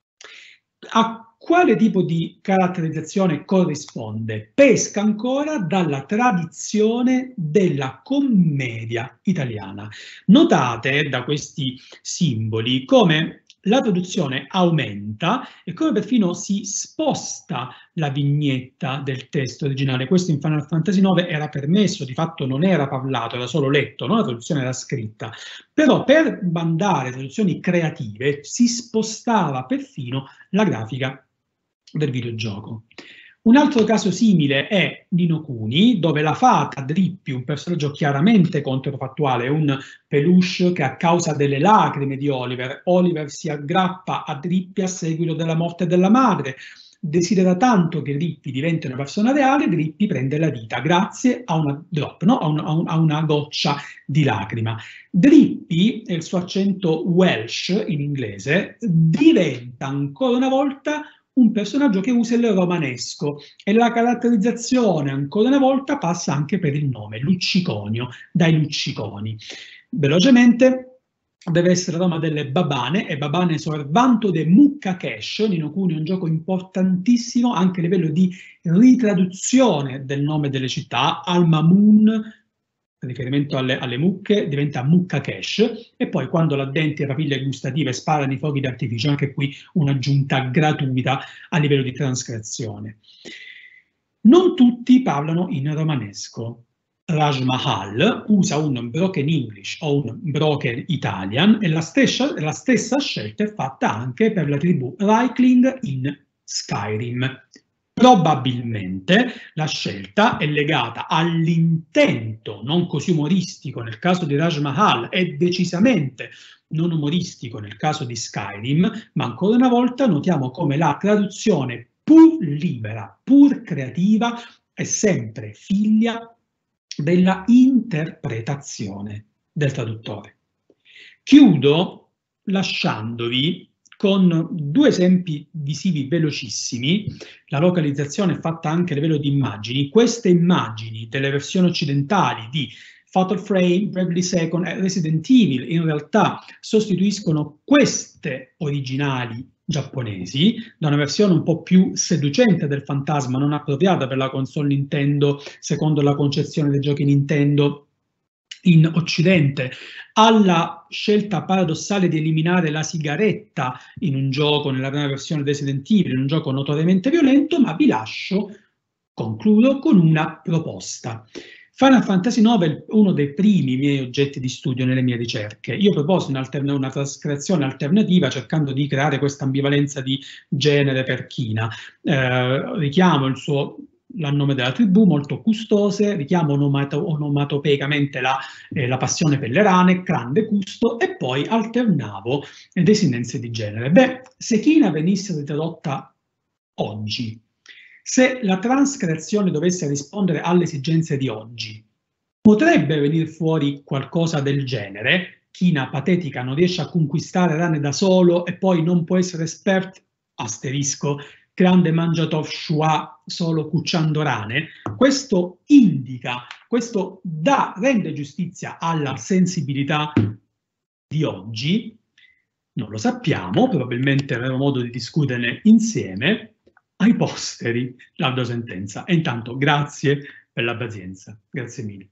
A quale tipo di caratterizzazione corrisponde? Pesca ancora dalla tradizione della commedia italiana. Notate da questi simboli come la traduzione aumenta e come perfino si sposta la vignetta del testo originale. Questo in Final Fantasy nove era permesso, di fatto non era parlato, era solo letto, no? La traduzione era scritta. Però per mandare traduzioni creative si spostava perfino la grafica del videogioco. Un altro caso simile è Ni no Kuni, dove la fata Drippy, un personaggio chiaramente controfattuale, un peluche che a causa delle lacrime di Oliver, Oliver si aggrappa a Drippy a seguito della morte della madre, desidera tanto che Drippy diventi una persona reale, Drippy prende la vita grazie a una drop, no? a, un, a, un, a una goccia di lacrima. Drippy, e il suo accento Welsh in inglese, diventa ancora una volta un personaggio che usa il romanesco e la caratterizzazione ancora una volta passa anche per il nome, Lucciconio, dai Lucciconi. Velocemente deve essere Roma delle Babane, e Babane sorvanto de Mukkakesh. Ni no Kuni è un gioco importantissimo anche a livello di ritraduzione del nome delle città. Al-Mamun, riferimento alle, alle mucche, diventa Mukkakesh, e poi quando l'addenti e papille gustative sparano i fuochi d'artificio, anche qui un'aggiunta gratuita a livello di trascrizione. Non tutti parlano in romanesco. Raj Mahal usa un broken English o un broken Italian, e la stessa, la stessa scelta è fatta anche per la tribù Raikling in Skyrim. Probabilmente la scelta è legata all'intento non così umoristico nel caso di Raj Mahal e decisamente non umoristico nel caso di Skyrim, ma ancora una volta notiamo come la traduzione pur libera, pur creativa, è sempre figlia della interpretazione del traduttore. Chiudo lasciandovi con due esempi visivi velocissimi. La localizzazione è fatta anche a livello di immagini. Queste immagini delle versioni occidentali di Fatal Frame, Bravely Second e Resident Evil in realtà sostituiscono queste originali giapponesi da una versione un po' più seducente del fantasma, non appropriata per la console Nintendo secondo la concezione dei giochi Nintendo in Occidente, alla scelta paradossale di eliminare la sigaretta in un gioco, nella prima versione di Resident Evil, in un gioco notoriamente violento, ma vi lascio, concludo, con una proposta. Final Fantasy nove è uno dei primi miei oggetti di studio nelle mie ricerche. Io proposi un'alterna- una trascreazione alternativa cercando di creare questa ambivalenza di genere per Kina. Eh, richiamo il suo il nome della tribù, molto custose, richiamo onomato, onomatopeicamente la, eh, la passione per le rane, grande custo, e poi alternavo le desinenze di genere. Beh, se Kina venisse ritradotta oggi, se la transcreazione dovesse rispondere alle esigenze di oggi, potrebbe venire fuori qualcosa del genere? Kina patetica non riesce a conquistare rane da solo e poi non può essere esperto, asterisco, grande mangiatore Shua solo cucciando rane. Questo indica, questo dà, rende giustizia alla sensibilità di oggi. Non lo sappiamo, probabilmente avremo modo di discuterne insieme. Ai posteri, l'altra sentenza. E intanto grazie per la pazienza. Grazie mille.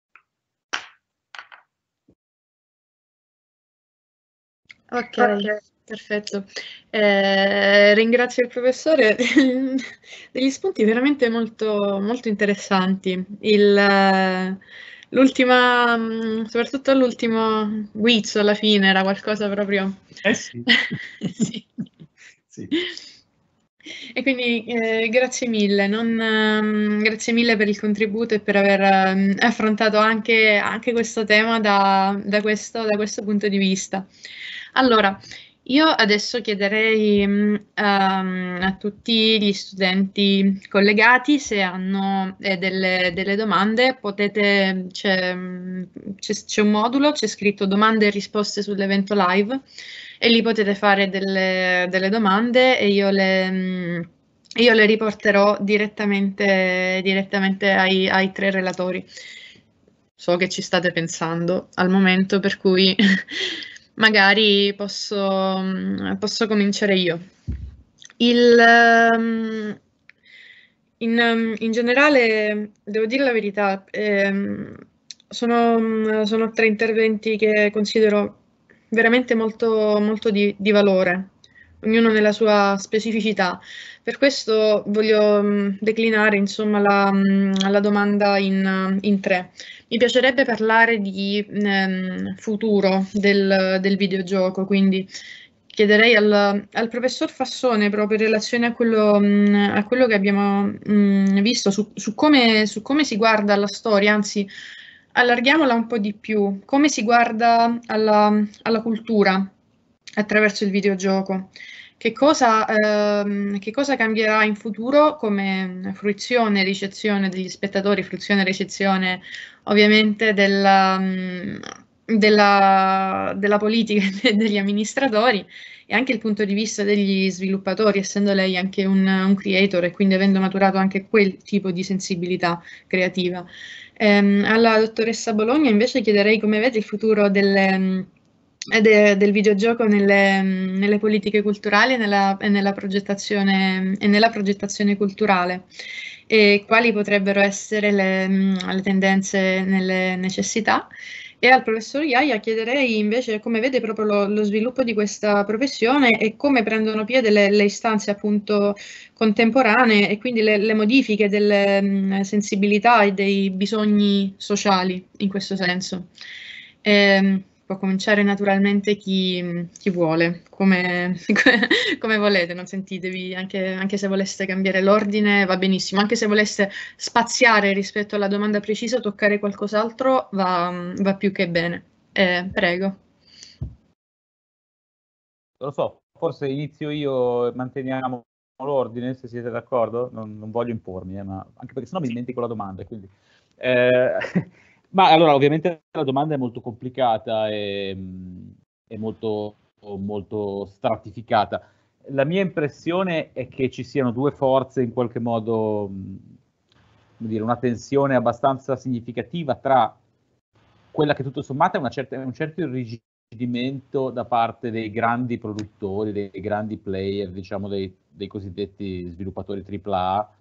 Ok, okay. Perfetto. Eh, ringrazio il professore degli spunti veramente molto, molto interessanti. Il, l'ultima, soprattutto l'ultimo guizzo alla fine era qualcosa proprio... Eh sì. Sì. Sì. E quindi eh, grazie mille, non, um, grazie mille per il contributo e per aver um, affrontato anche, anche questo tema da, da, questo, da questo punto di vista. Allora, io adesso chiederei um, a tutti gli studenti collegati se hanno eh, delle, delle domande. Potete, c'è, c'è, c'è un modulo, c'è scritto domande e risposte sull'evento live, e lì potete fare delle, delle domande e io le, io le riporterò direttamente, direttamente ai, ai tre relatori. So che ci state pensando al momento, per cui magari posso, posso cominciare io. Il, um, in, in generale, devo dire la verità, ehm, sono, sono tre interventi che considero veramente molto, molto di, di valore, ognuno nella sua specificità. Per questo voglio um, declinare insomma, la, um, la domanda in, in tre. Mi piacerebbe parlare di um, futuro del, del videogioco, quindi chiederei al, al professor Fassone, proprio in relazione a quello, um, a quello che abbiamo um, visto, su, su, come, su come si guarda alla storia, anzi allarghiamola un po' di più, come si guarda alla, alla cultura attraverso il videogioco. Che cosa, ehm, che cosa cambierà in futuro come fruizione e ricezione degli spettatori, fruizione e ricezione ovviamente della, della, della politica e degli amministratori, e anche il punto di vista degli sviluppatori, essendo lei anche un, un creator e quindi avendo maturato anche quel tipo di sensibilità creativa. Ehm, alla dottoressa Bologna invece chiederei come vede il futuro delle... De, del videogioco nelle, nelle politiche culturali e nella, e, nella progettazione, e nella progettazione culturale, e quali potrebbero essere le, le tendenze nelle necessità. E al professor Iaia chiederei invece come vede proprio lo, lo sviluppo di questa professione e come prendono piede le, le istanze appunto contemporanee e quindi le, le modifiche delle mh, sensibilità e dei bisogni sociali in questo senso. E, può cominciare naturalmente chi, chi vuole, come, come volete, non sentitevi, anche, anche se voleste cambiare l'ordine va benissimo, anche se voleste spaziare rispetto alla domanda precisa, toccare qualcos'altro va, va più che bene. Eh, prego. Non lo so, forse inizio io e manteniamo l'ordine, se siete d'accordo, non, non voglio impormi, eh, ma anche perché sennò mi dimentico la domanda, quindi... Eh, Ma allora, ovviamente la domanda è molto complicata e, e molto, molto stratificata. La mia impressione è che ci siano due forze, in qualche modo, come dire, una tensione abbastanza significativa tra quella che tutto sommato è una certa, un certo irrigidimento da parte dei grandi produttori, dei grandi player, diciamo dei, dei cosiddetti sviluppatori tripla A,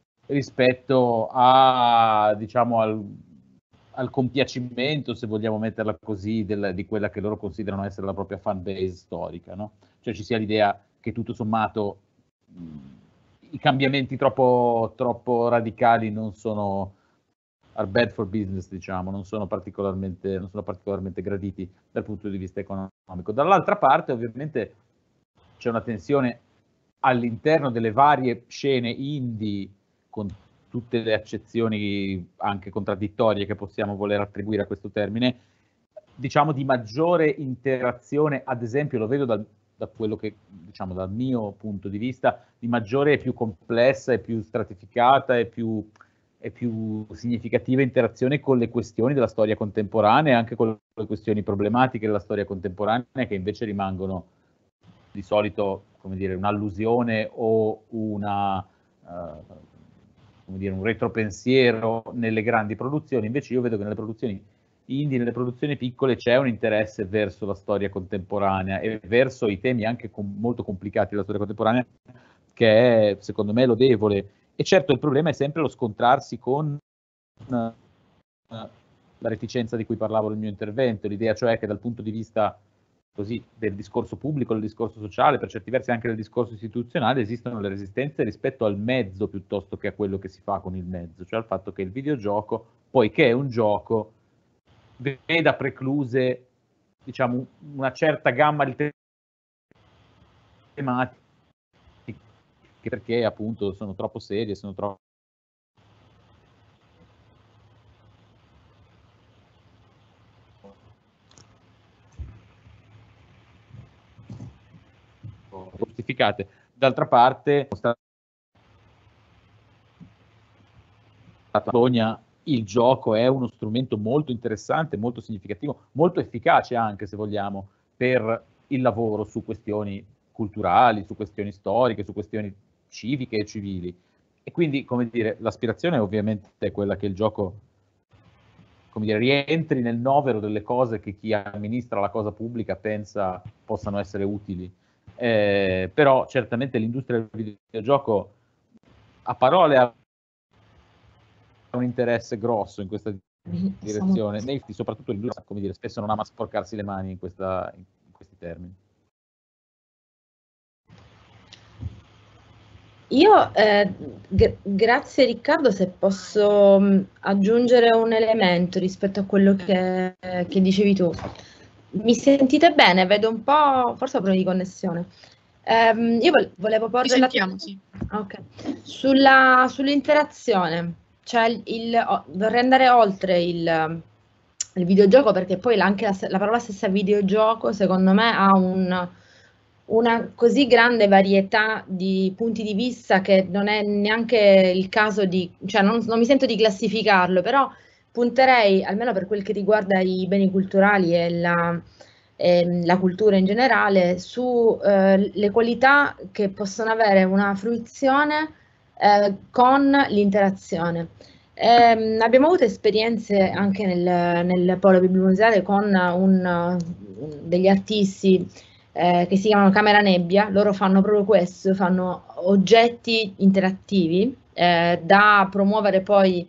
rispetto a, diciamo, al al compiacimento, se vogliamo metterla così, del, di quella che loro considerano essere la propria fan base storica, no? Cioè ci sia l'idea che tutto sommato mh, i cambiamenti troppo, troppo radicali non sono are bad for business, diciamo, non sono particolarmente, non sono particolarmente graditi dal punto di vista economico. Dall'altra parte, ovviamente, c'è una tensione all'interno delle varie scene indie, con tutte le accezioni anche contraddittorie che possiamo voler attribuire a questo termine, diciamo di maggiore interazione, ad esempio lo vedo dal, da quello che, diciamo dal mio punto di vista, di maggiore e più complessa e più stratificata e più, e più significativa interazione con le questioni della storia contemporanea e anche con le questioni problematiche della storia contemporanea, che invece rimangono di solito, come dire, un'allusione o una... Uh, come dire, un retropensiero nelle grandi produzioni. Invece io vedo che nelle produzioni indie, nelle produzioni piccole c'è un interesse verso la storia contemporanea e verso i temi anche com- molto complicati della storia contemporanea, che è secondo me lodevole. E certo il problema è sempre lo scontrarsi con uh, la reticenza di cui parlavo nel mio intervento, l'idea cioè che dal punto di vista così del discorso pubblico, del discorso sociale, per certi versi anche del discorso istituzionale, esistono le resistenze rispetto al mezzo piuttosto che a quello che si fa con il mezzo, cioè al fatto che il videogioco, poiché è un gioco, veda precluse, diciamo, una certa gamma di tematiche perché appunto sono troppo serie, sono troppo giustificate. D'altra parte, a Bologna il gioco è uno strumento molto interessante, molto significativo, molto efficace anche, se vogliamo, per il lavoro su questioni culturali, su questioni storiche, su questioni civiche e civili. E quindi, come dire, l'aspirazione ovviamente è quella che il gioco come dire, rientri nel novero delle cose che chi amministra la cosa pubblica pensa possano essere utili. Eh, però certamente l'industria del videogioco a parole ha un interesse grosso in questa direzione, Nefti, soprattutto l'industria, come dire, spesso non ama sporcarsi le mani in, questa, in questi termini. Io, eh, g- grazie Riccardo, se posso mh, aggiungere un elemento rispetto a quello che, che dicevi tu. Mi sentite bene? Vedo un po', forse ho problemi di connessione. Ehm, io vol- volevo porre Ci la- sentiamo, sì. Ok. Sulla, sull'interazione, cioè il, il- o- vorrei andare oltre il, il videogioco, perché poi la- anche la, la parola stessa videogioco secondo me ha un, una così grande varietà di punti di vista che non è neanche il caso di, cioè non, non mi sento di classificarlo, però punterei, almeno per quel che riguarda i beni culturali e la, e la cultura in generale, su eh, le qualità che possono avere una fruizione eh, con l'interazione. Ehm, abbiamo avuto esperienze anche nel, nel polo bibliomuseale con un, un- degli artisti eh, che si chiamano Camera Nebbia. Loro fanno proprio questo, fanno oggetti interattivi eh, da promuovere poi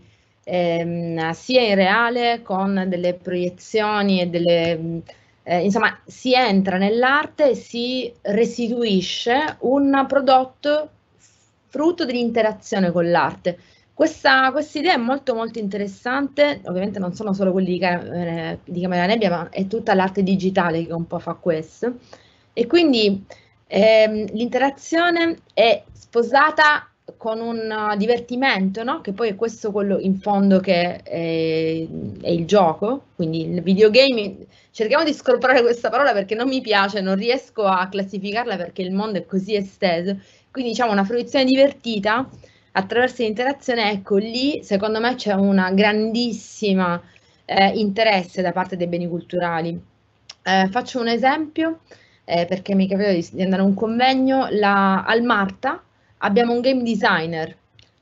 ehm, sia in reale con delle proiezioni e delle... eh, insomma, si entra nell'arte e si restituisce un prodotto frutto dell'interazione con l'arte. Questa idea è molto molto interessante, ovviamente non sono solo quelli di, Ca- di Camera Nebbia, ma è tutta l'arte digitale che un po' fa questo. E quindi ehm, l'interazione è sposata con un uh, divertimento, no? Che poi è questo quello in fondo che è, è il gioco, quindi il videogame. Cerchiamo di scorporare questa parola perché non mi piace, non riesco a classificarla perché il mondo è così esteso. Quindi diciamo una fruizione divertita attraverso l'interazione, ecco lì secondo me c'è una grandissima eh, interesse da parte dei beni culturali. Eh, faccio un esempio eh, perché mi capita di, di andare a un convegno, la, al Marta abbiamo un game designer.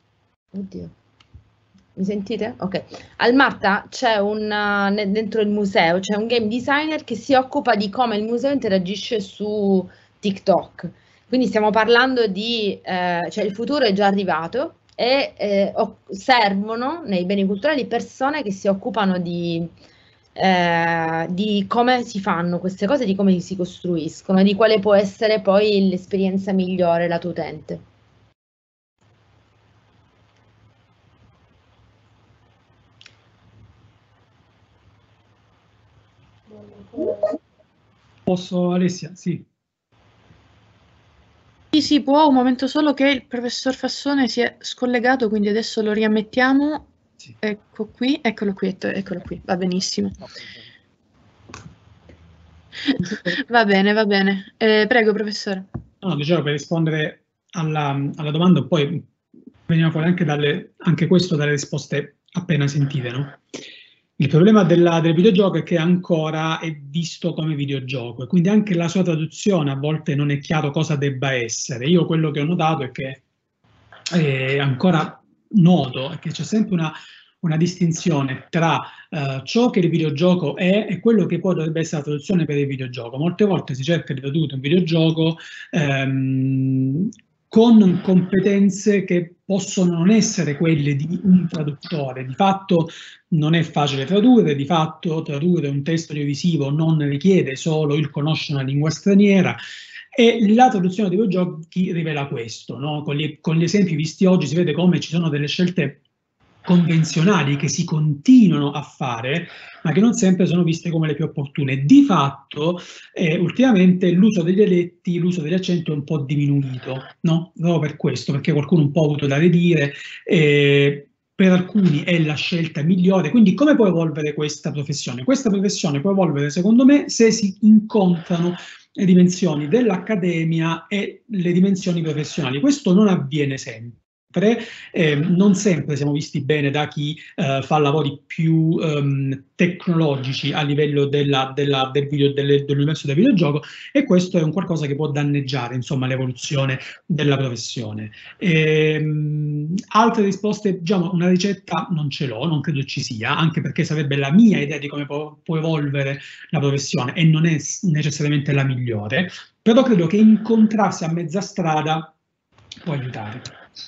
Oddio, mi sentite? Ok. Al Marta c'è un, uh, dentro il museo, c'è un game designer che si occupa di come il museo interagisce su TikTok. Quindi stiamo parlando di, eh, cioè il futuro è già arrivato e eh, servono nei beni culturali persone che si occupano di, eh, di come si fanno queste cose, di come si costruiscono, di quale può essere poi l'esperienza migliore lato utente. Posso, Alessia? Sì. Sì, sì, può, un momento solo che il professor Fassone si è scollegato, quindi adesso lo riammettiamo. Sì. Ecco qui, eccolo qui, eccolo qui, va benissimo. Va bene, va bene. Eh, prego, professore. No, dicevo, per rispondere alla, alla domanda, poi veniva fuori anche, dalle, anche questo dalle risposte appena sentite, no? Il problema della, del videogioco è che ancora è visto come videogioco e quindi anche la sua traduzione a volte non è chiaro cosa debba essere. Io quello che ho notato è che è ancora noto è che c'è sempre una, una distinzione tra uh, ciò che il videogioco è e quello che poi dovrebbe essere la traduzione per il videogioco. Molte volte si cerca di tradurre un videogioco ehm, con competenze che possono non essere quelle di un traduttore. Di fatto non è facile tradurre, di fatto tradurre un testo audiovisivo non richiede solo il conoscere una lingua straniera, e la traduzione dei videogiochi rivela questo, no? Con gli, con gli esempi visti oggi si vede come ci sono delle scelte convenzionali che si continuano a fare, ma che non sempre sono viste come le più opportune. Di fatto, eh, ultimamente l'uso degli dialetti, l'uso degli accenti è un po' diminuito, no? Proprio per questo, perché qualcuno un po' ha avuto da ridire, eh, per alcuni è la scelta migliore. Quindi come può evolvere questa professione? Questa professione può evolvere, secondo me, se si incontrano le dimensioni dell'accademia e le dimensioni professionali. Questo non avviene sempre. Eh, non sempre siamo visti bene da chi eh, fa lavori più ehm, tecnologici a livello della, della, del video, delle, dell'universo del videogioco, e questo è un qualcosa che può danneggiare, insomma, l'evoluzione della professione. Ehm, altre risposte, diciamo, una ricetta non ce l'ho, non credo ci sia, anche perché sarebbe la mia idea di come può, può evolvere la professione e non è necessariamente la migliore, però credo che incontrarsi a mezza strada può aiutare.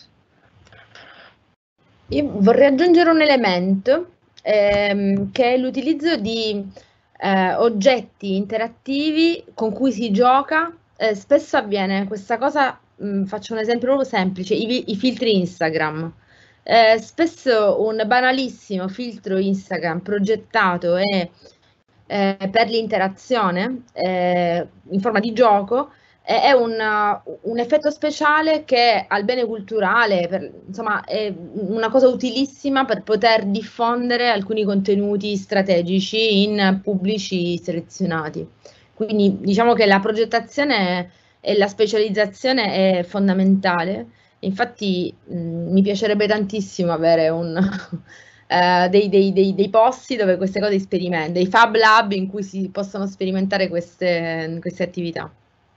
Io vorrei aggiungere un elemento ehm, che è l'utilizzo di eh, oggetti interattivi con cui si gioca. Eh, spesso avviene questa cosa, mh, faccio un esempio proprio semplice, i, i filtri Instagram. Eh, spesso un banalissimo filtro Instagram progettato e, eh, per l'interazione eh, in forma di gioco è un, un effetto speciale che al bene culturale, per, insomma, è una cosa utilissima per poter diffondere alcuni contenuti strategici in pubblici selezionati. Quindi diciamo che la progettazione e la specializzazione è fondamentale. Infatti mh, mi piacerebbe tantissimo avere un, uh, dei, dei, dei, dei posti dove queste cose sperimentano, dei fab lab in cui si possono sperimentare queste, queste attività.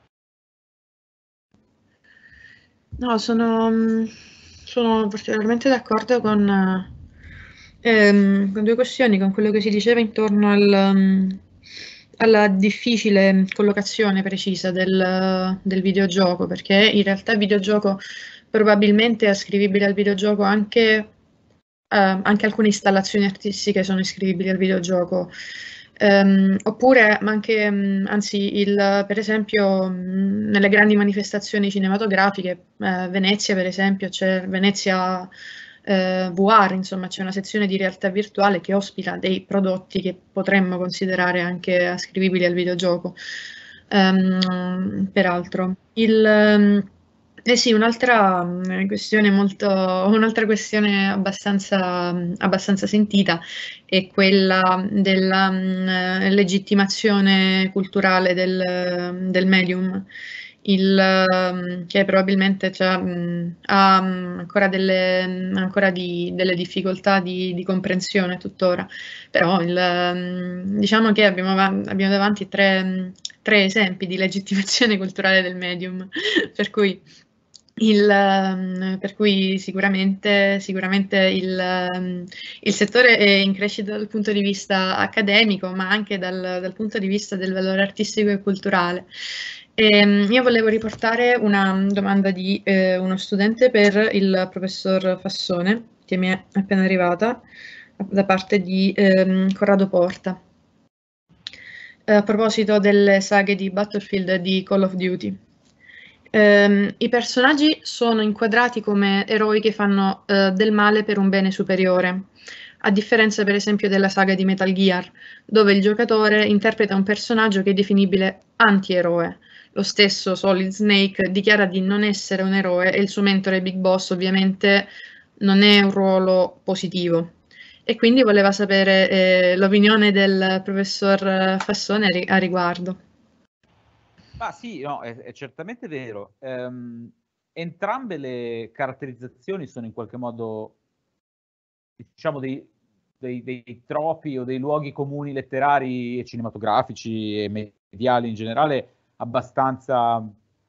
No, sono, sono particolarmente d'accordo con, ehm, con due questioni, con quello che si diceva intorno al, alla difficile collocazione precisa del, del videogioco, perché in realtà il videogioco probabilmente è ascrivibile al videogioco anche, eh, anche alcune installazioni artistiche sono ascrivibili al videogioco. Um, oppure, ma anche, um, anzi, il, per esempio, um, nelle grandi manifestazioni cinematografiche, eh, Venezia, per esempio, c'è Venezia eh, V R, insomma, c'è una sezione di realtà virtuale che ospita dei prodotti che potremmo considerare anche ascrivibili al videogioco. Um, peraltro, il... Um, Eh sì, un'altra questione molto, un'altra questione abbastanza, abbastanza sentita è quella della mh, legittimazione culturale del, del medium, il, che probabilmente cioè, mh, ha ancora, delle, ancora di, delle difficoltà di, di comprensione tuttora, però il, mh, diciamo che abbiamo, abbiamo davanti tre, tre esempi di legittimazione culturale del medium, per cui Il, per cui sicuramente, sicuramente il, il settore è in crescita dal punto di vista accademico, ma anche dal, dal punto di vista del valore artistico e culturale. E io volevo riportare una domanda di eh, uno studente per il professor Fassone, che mi è appena arrivata, da parte di eh, Corrado Porta, a proposito delle saghe di Battlefield e di Call of Duty. Um, I personaggi sono inquadrati come eroi che fanno uh, del male per un bene superiore, a differenza per esempio della saga di Metal Gear, dove il giocatore interpreta un personaggio che è definibile antieroe. Lo stesso Solid Snake dichiara di non essere un eroe e il suo mentore Big Boss ovviamente non è un ruolo positivo. E quindi voleva sapere eh, l'opinione del professor Fassone a, ri- a riguardo. Ah sì, no, è, è certamente vero. Um, entrambe le caratterizzazioni sono in qualche modo, diciamo, dei, dei, dei tropi o dei luoghi comuni letterari e cinematografici e mediali in generale abbastanza,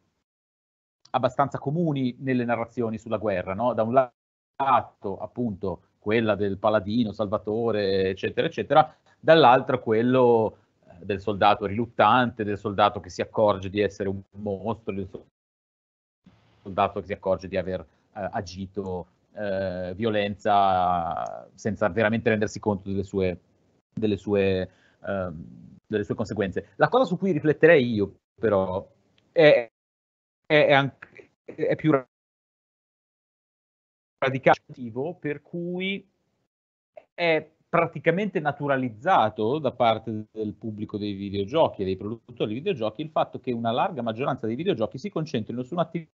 abbastanza comuni nelle narrazioni sulla guerra, no? Da un lato, appunto, quella del paladino, salvatore, eccetera, eccetera, dall'altro quello del soldato riluttante, del soldato che si accorge di essere un mostro, del soldato che si accorge di aver eh, agito eh, violenza senza veramente rendersi conto delle sue, delle sue, eh, delle sue conseguenze. La cosa su cui rifletterei io, però, è, è, è, anche, è più radicale, per cui è praticamente naturalizzato da parte del pubblico dei videogiochi e dei produttori di videogiochi il fatto che una larga maggioranza dei videogiochi si concentrino su un'attività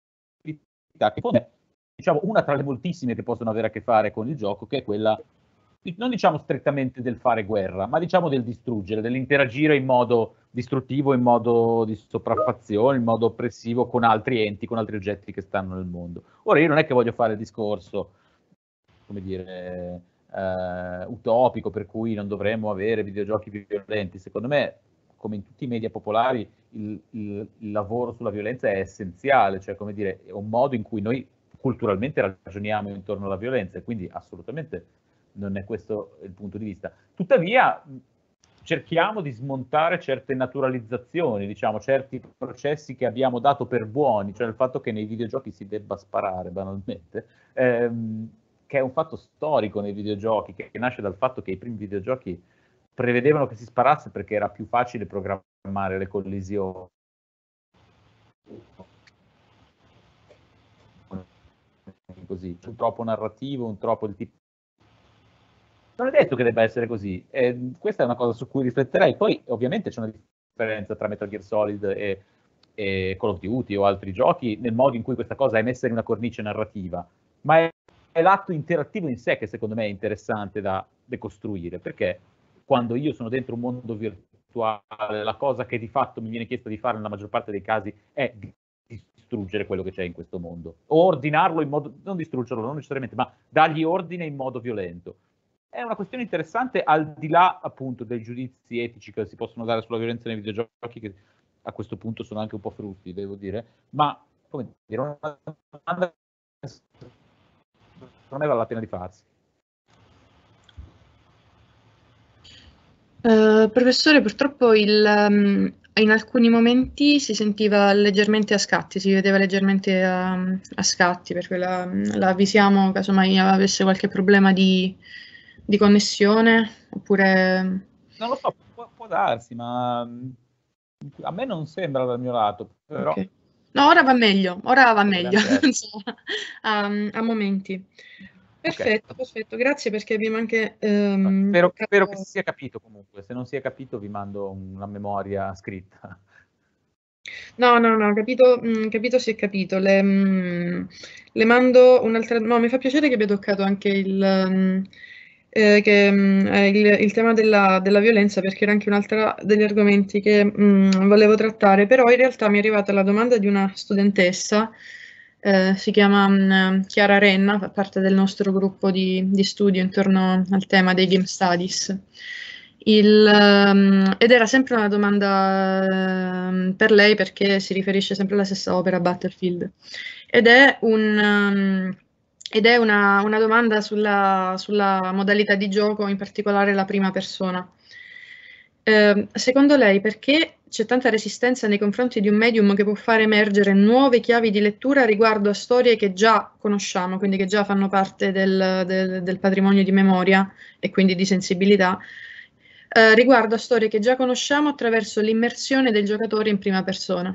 che è, diciamo, una tra le moltissime che possono avere a che fare con il gioco, che è quella non diciamo strettamente del fare guerra, ma diciamo del distruggere, dell'interagire in modo distruttivo, in modo di sopraffazione, in modo oppressivo con altri enti, con altri oggetti che stanno nel mondo. Ora io non è che voglio fare il discorso, come dire, eh, utopico, per cui non dovremmo avere videogiochi violenti. Secondo me, come in tutti i media popolari, il, il, il lavoro sulla violenza è essenziale, cioè, come dire, è un modo in cui noi culturalmente ragioniamo intorno alla violenza, e quindi assolutamente non è questo il punto di vista. Tuttavia cerchiamo di smontare certe naturalizzazioni, diciamo, certi processi che abbiamo dato per buoni, cioè il fatto che nei videogiochi si debba sparare banalmente, ehm, che è un fatto storico nei videogiochi, che, che nasce dal fatto che i primi videogiochi prevedevano che si sparasse perché era più facile programmare le collisioni. Così, un troppo narrativo, un troppo il tipo. Non è detto che debba essere così, eh, questa è una cosa su cui rifletterei. Poi ovviamente c'è una differenza tra Metal Gear Solid e, e Call of Duty o altri giochi nel modo in cui questa cosa è messa in una cornice narrativa, ma è, è l'atto interattivo in sé che secondo me è interessante da decostruire, perché quando io sono dentro un mondo virtuale, la cosa che di fatto mi viene chiesta di fare nella maggior parte dei casi è di distruggere quello che c'è in questo mondo, o ordinarlo in modo, non distruggerlo, non necessariamente, ma dargli ordine in modo violento. È una questione interessante, al di là appunto dei giudizi etici che si possono dare sulla violenza nei videogiochi, che a questo punto sono anche un po' frutti, devo dire, ma come dire, una domanda non vale la pena di farsi. Uh, professore, purtroppo il, um, in alcuni momenti si sentiva leggermente a scatti, si vedeva leggermente a, a scatti, per cui la, la avvisiamo casomai avesse qualche problema di, di connessione, oppure... Non lo so, può, può darsi, ma a me non sembra dal mio lato, però... Okay. No, ora va meglio, ora va meglio, a, a momenti. Perfetto, okay. Perfetto, grazie, perché abbiamo anche... Um, spero, spero che si sia capito comunque, se non si è capito vi mando una memoria scritta. No, no, no, capito, mh, capito si è capito. Le, mh, le mando un'altra... No, mi fa piacere che abbia toccato anche il, mh, eh, che, mh, il, il tema della, della violenza, perché era anche un altro degli argomenti che mh, volevo trattare, però in realtà mi è arrivata la domanda di una studentessa. Eh, si chiama um, Chiara Renna, fa parte del nostro gruppo di, di studio intorno al tema dei game studies. Il, um, ed era sempre una domanda um, per lei, perché si riferisce sempre alla stessa opera, Battlefield. Ed è, un, um, ed è una, una domanda sulla, sulla modalità di gioco, in particolare la prima persona. Eh, secondo lei, perché c'è tanta resistenza nei confronti di un medium che può fare emergere nuove chiavi di lettura riguardo a storie che già conosciamo, quindi che già fanno parte del, del, del patrimonio di memoria e quindi di sensibilità, eh, riguardo a storie che già conosciamo attraverso l'immersione del giocatore in prima persona?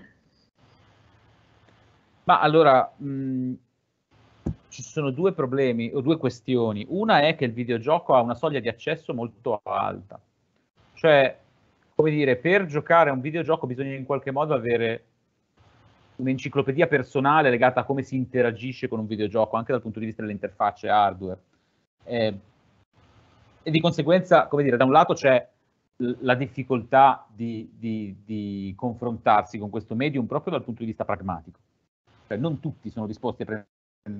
Ma allora, mh, ci sono due problemi o due questioni. Una è che il videogioco ha una soglia di accesso molto alta. Cioè, come dire, per giocare a un videogioco bisogna in qualche modo avere un'enciclopedia personale legata a come si interagisce con un videogioco, anche dal punto di vista delle interfacce hardware. Eh, e di conseguenza, come dire, da un lato c'è la difficoltà di, di, di confrontarsi con questo medium proprio dal punto di vista pragmatico. Cioè, non tutti sono disposti a prendere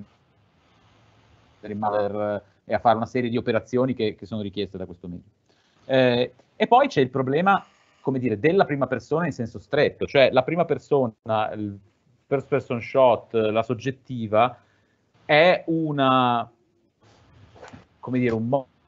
in mano e a fare una serie di operazioni che, che sono richieste da questo medium. Eh, e poi c'è il problema, come dire, della prima persona in senso stretto, cioè la prima persona, il first person shot, la soggettiva, è una, come dire, un mo-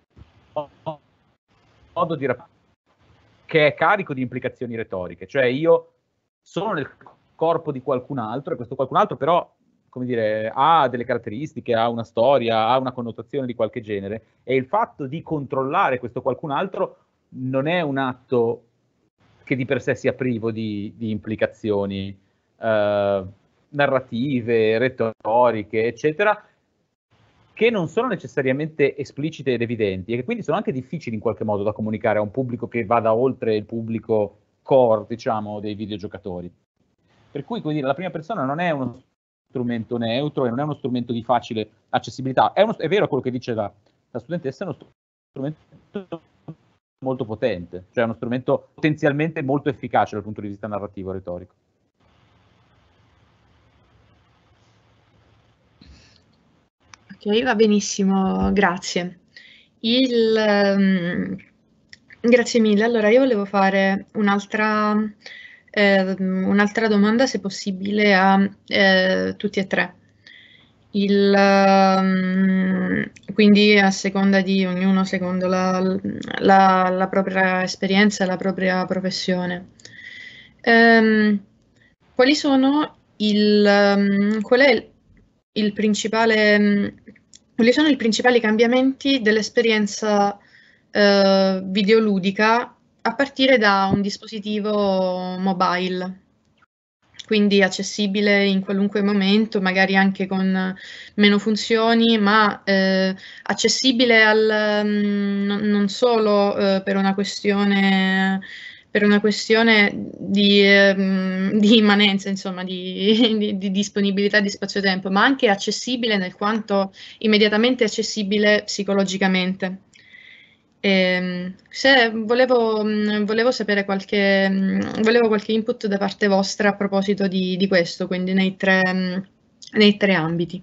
modo di rap- che è carico di implicazioni retoriche, cioè io sono nel corpo di qualcun altro e questo qualcun altro però, come dire, ha delle caratteristiche, ha una storia, ha una connotazione di qualche genere, e il fatto di controllare questo qualcun altro non è un atto che di per sé sia privo di, di implicazioni eh, narrative, retoriche, eccetera, che non sono necessariamente esplicite ed evidenti e che quindi sono anche difficili in qualche modo da comunicare a un pubblico che vada oltre il pubblico core, diciamo, dei videogiocatori. Per cui, come dire, la prima persona non è uno strumento neutro e non è uno strumento di facile accessibilità. È, uno, è vero quello che dice la, la studentessa, è uno strumento molto potente, cioè uno strumento potenzialmente molto efficace dal punto di vista narrativo e retorico. Ok, va benissimo, grazie. Il, um, grazie mille. Allora, io volevo fare un'altra eh, un'altra domanda, se possibile, a eh, tutti e tre. Il, um, quindi a seconda di ognuno, secondo la, la, la propria esperienza e la propria professione. Um, quali sono il, um, qual è il, il principale, quali sono i principali cambiamenti dell'esperienza eh, videoludica a partire da un dispositivo mobile? Quindi accessibile in qualunque momento, magari anche con meno funzioni, ma eh, accessibile al, mh, non, non solo eh, per una questione, per una questione di, eh, di immanenza, insomma, di, di, di disponibilità di spazio-tempo, ma anche accessibile nel quanto immediatamente accessibile psicologicamente. E, se volevo, volevo sapere qualche, volevo qualche input da parte vostra a proposito di, di questo, quindi nei tre, nei tre ambiti.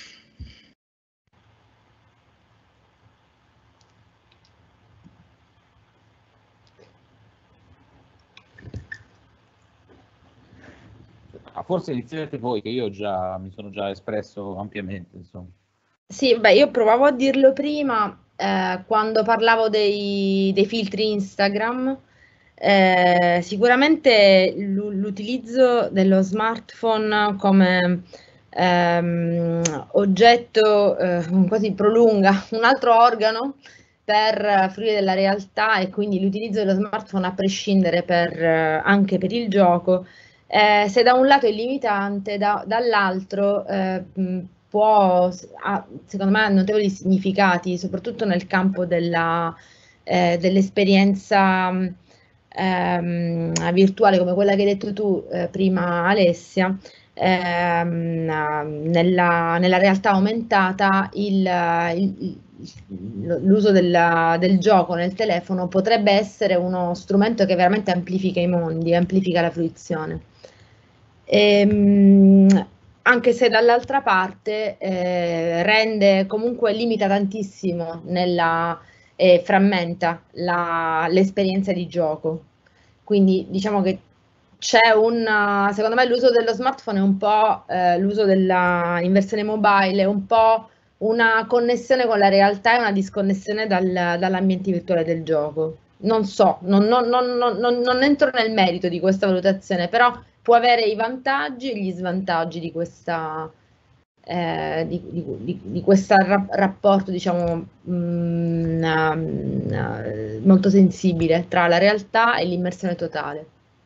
Ah, forse iniziate voi, che io già mi sono già espresso ampiamente, insomma. Sì, beh, io provavo a dirlo prima. Eh, quando parlavo dei, dei filtri Instagram, eh, sicuramente l'utilizzo dello smartphone come ehm, oggetto eh, quasi prolunga un altro organo per fruire della realtà, e quindi l'utilizzo dello smartphone a prescindere per, eh, anche per il gioco, eh, se da un lato è limitante, da, dall'altro eh, può, ha, secondo me, ha notevoli significati, soprattutto nel campo della, eh, dell'esperienza ehm, virtuale, come quella che hai detto tu eh, prima, Alessia. Ehm, nella, nella realtà aumentata l'uso del, del gioco nel telefono potrebbe essere uno strumento che veramente amplifica i mondi, amplifica la fruizione. Ehm, anche se dall'altra parte eh, rende, comunque limita tantissimo nella, eh, frammenta l'esperienza di gioco. Quindi diciamo che c'è un, secondo me l'uso dello smartphone è un po' eh, l'uso della in versione mobile, è un po' una connessione con la realtà e una disconnessione dal, dall'ambiente virtuale del gioco. Non so, non, non, non, non, non entro nel merito di questa valutazione, però può avere i vantaggi e gli svantaggi di questa eh, di, di, di, di questo ra rapporto, diciamo, mh, uh, molto sensibile tra la realtà e l'immersione totale.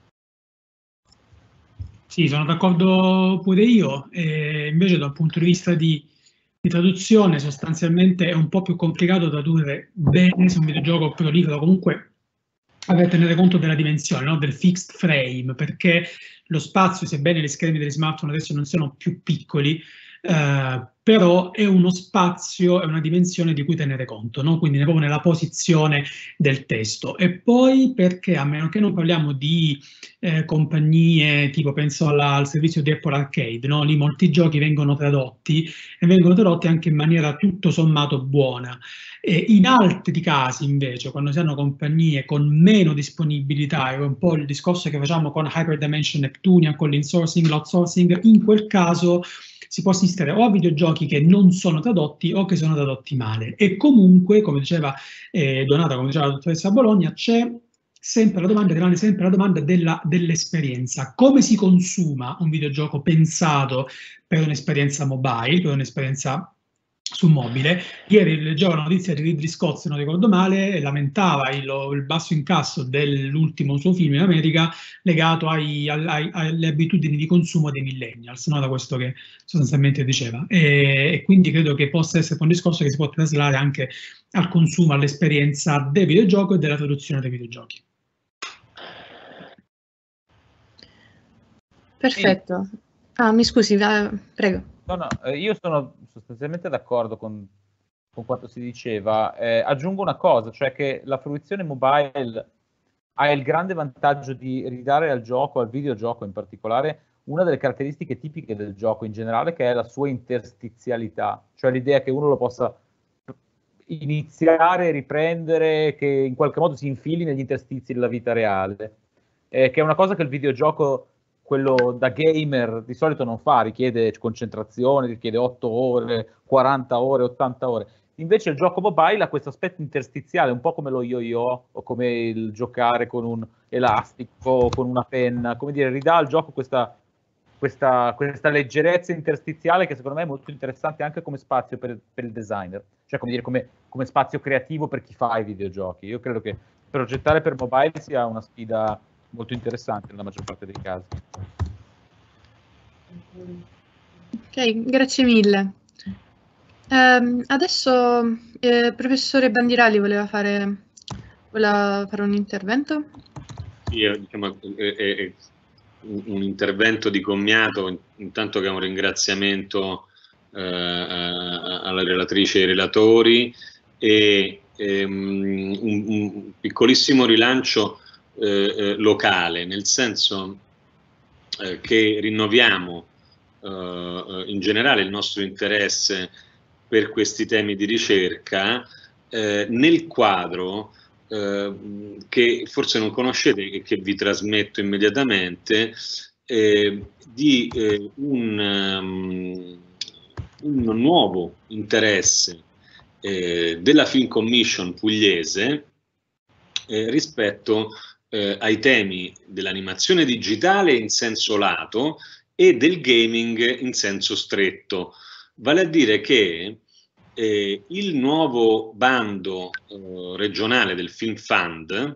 Sì, sono d'accordo pure io, e invece dal punto di vista di, di traduzione sostanzialmente è un po' più complicato tradurre bene se un videogioco prolifero, comunque a tenere conto della dimensione, no? Del fixed frame, perché lo spazio, sebbene gli schermi degli smartphone adesso non siano più piccoli, eh, però è uno spazio, è una dimensione di cui tenere conto, no? Quindi proprio nella posizione del testo. E poi perché, a meno che non parliamo di eh, compagnie, tipo penso alla, al servizio di Apple Arcade, no? Lì molti giochi vengono tradotti e vengono tradotti anche in maniera tutto sommato buona. E in altri casi invece, quando si hanno compagnie con meno disponibilità, è un po' il discorso che facciamo con Hyperdimension Neptunia, con l'insourcing, l'outsourcing, in quel caso si può assistere o a videogiochi che non sono tradotti o che sono tradotti male. E comunque, come diceva eh, Donata, come diceva la dottoressa Bologna, c'è sempre la domanda, rimane sempre la domanda della, dell'esperienza. Come si consuma un videogioco pensato per un'esperienza mobile, per un'esperienza su mobile? Ieri leggevo la notizia di Ridley Scott, se non ricordo male, lamentava il, il basso incasso dell'ultimo suo film in America legato ai, ai, alle abitudini di consumo dei millennials, no? Da questo che sostanzialmente diceva. E, e quindi credo che possa essere un discorso che si può traslare anche al consumo, all'esperienza del videogioco e della traduzione dei videogiochi. Perfetto. Ah, mi scusi, prego. No, no, io sono sostanzialmente d'accordo con con quanto si diceva. Eh, aggiungo una cosa, cioè che la fruizione mobile ha il grande vantaggio di ridare al gioco, al videogioco in particolare, una delle caratteristiche tipiche del gioco in generale, che è la sua interstizialità, cioè l'idea che uno lo possa iniziare, riprendere, che in qualche modo si infili negli interstizi della vita reale, eh, che è una cosa che il videogioco, quello da gamer, di solito non fa, richiede concentrazione, richiede otto ore, quaranta ore, ottanta ore. Invece il gioco mobile ha questo aspetto interstiziale, un po' come lo yo-yo o come il giocare con un elastico, con una penna, come dire, ridà al gioco questa, questa, questa leggerezza interstiziale che secondo me è molto interessante anche come spazio per, per il designer, cioè come dire, come, come spazio creativo per chi fa i videogiochi. Io credo che progettare per mobile sia una sfida molto interessante nella maggior parte dei casi. Ok, grazie mille. Um, adesso il eh, professore Bandirali voleva fare, voleva fare un intervento? Sì, diciamo, è, è un intervento di commiato, intanto che è un ringraziamento eh, alla relatrice e ai relatori e, e um, un, un piccolissimo rilancio eh, eh, locale, nel senso eh, che rinnoviamo eh, in generale il nostro interesse per questi temi di ricerca eh, nel quadro eh, che forse non conoscete e che vi trasmetto immediatamente eh, di eh, un, um, un nuovo interesse eh, della Film Commission pugliese eh, rispetto eh, ai temi dell'animazione digitale in senso lato e del gaming in senso stretto. Vale a dire che eh, il nuovo bando eh, regionale del Film Fund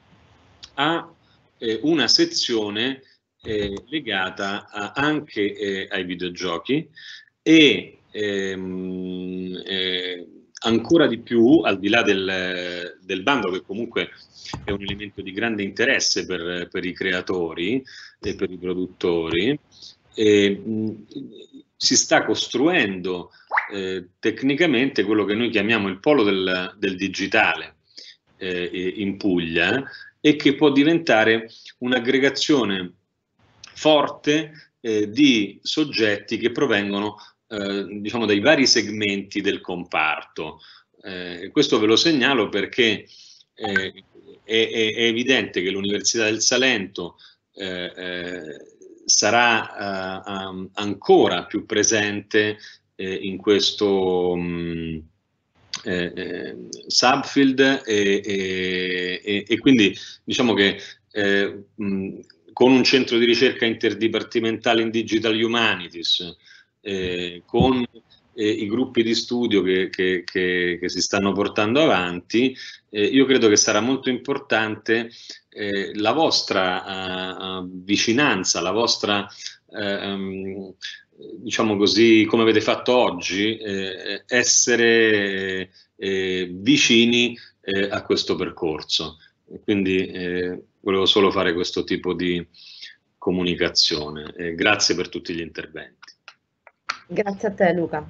ha eh, una sezione eh, legata a, anche eh, ai videogiochi e ehm, eh, ancora di più, al di là del, del bando, che comunque è un elemento di grande interesse per, per i creatori e per i produttori, eh, mh, si sta costruendo eh, tecnicamente quello che noi chiamiamo il polo del, del digitale eh, in Puglia, e che può diventare un'aggregazione forte eh, di soggetti che provengono eh, diciamo dai vari segmenti del comparto. Eh, questo ve lo segnalo perché eh, è, è, è evidente che l'Università del Salento eh, eh, sarà uh, um, ancora più presente eh, in questo um, eh, eh, subfield e, e, e, e quindi diciamo che eh, mh, con un centro di ricerca interdipartimentale in Digital Humanities, eh, con eh, i gruppi di studio che, che, che, che si stanno portando avanti, eh, io credo che sarà molto importante Eh, la vostra uh, uh, vicinanza, la vostra, uh, um, diciamo così, come avete fatto oggi, eh, essere eh, vicini eh, a questo percorso. E quindi eh, volevo solo fare questo tipo di comunicazione. Eh, grazie per tutti gli interventi. Grazie a te, Luca.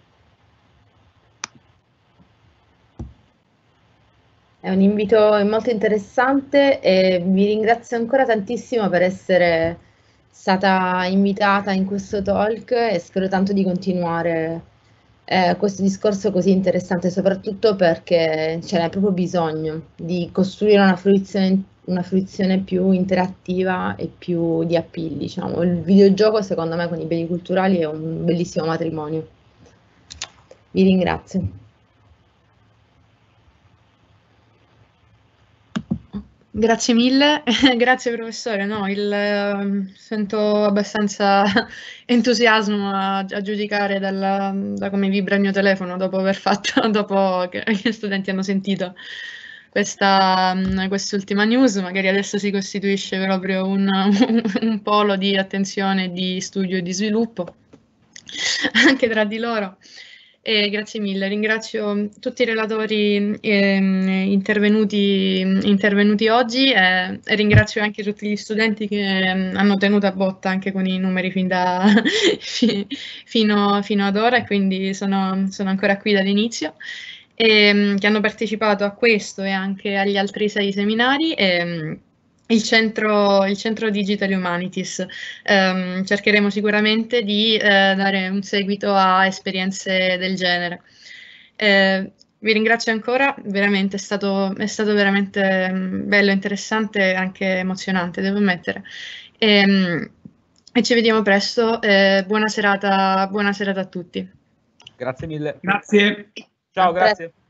È un invito molto interessante e vi ringrazio ancora tantissimo per essere stata invitata in questo talk e spero tanto di continuare eh, questo discorso così interessante, soprattutto perché ce n'è proprio bisogno di costruire una fruizione, una fruizione più interattiva e più di appeal, diciamo. Il videogioco secondo me con i beni culturali è un bellissimo matrimonio. Vi ringrazio. Grazie mille, grazie professore, no, il, uh, sento abbastanza entusiasmo a, a giudicare dalla, da come vibra il mio telefono dopo aver fatto, dopo che gli studenti hanno sentito questa um, quest'ultima news. Magari adesso si costituisce proprio un, un, un polo di attenzione, di studio e di sviluppo anche tra di loro. E grazie mille, ringrazio tutti i relatori ehm, intervenuti, intervenuti oggi e, e ringrazio anche tutti gli studenti che ehm, hanno tenuto a botta anche con i numeri fin da, fi, fino, fino ad ora, e quindi sono, sono ancora qui dall'inizio, e, che hanno partecipato a questo e anche agli altri sei seminari. E, Il centro, il centro Digital Humanities. Um, cercheremo sicuramente di uh, dare un seguito a esperienze del genere. Uh, vi ringrazio ancora, veramente è stato, è stato veramente um, bello, interessante e anche emozionante, devo ammettere. E, um, e ci vediamo presto. Uh, buona serata, buona serata a tutti. Grazie mille. Grazie. Ciao, grazie.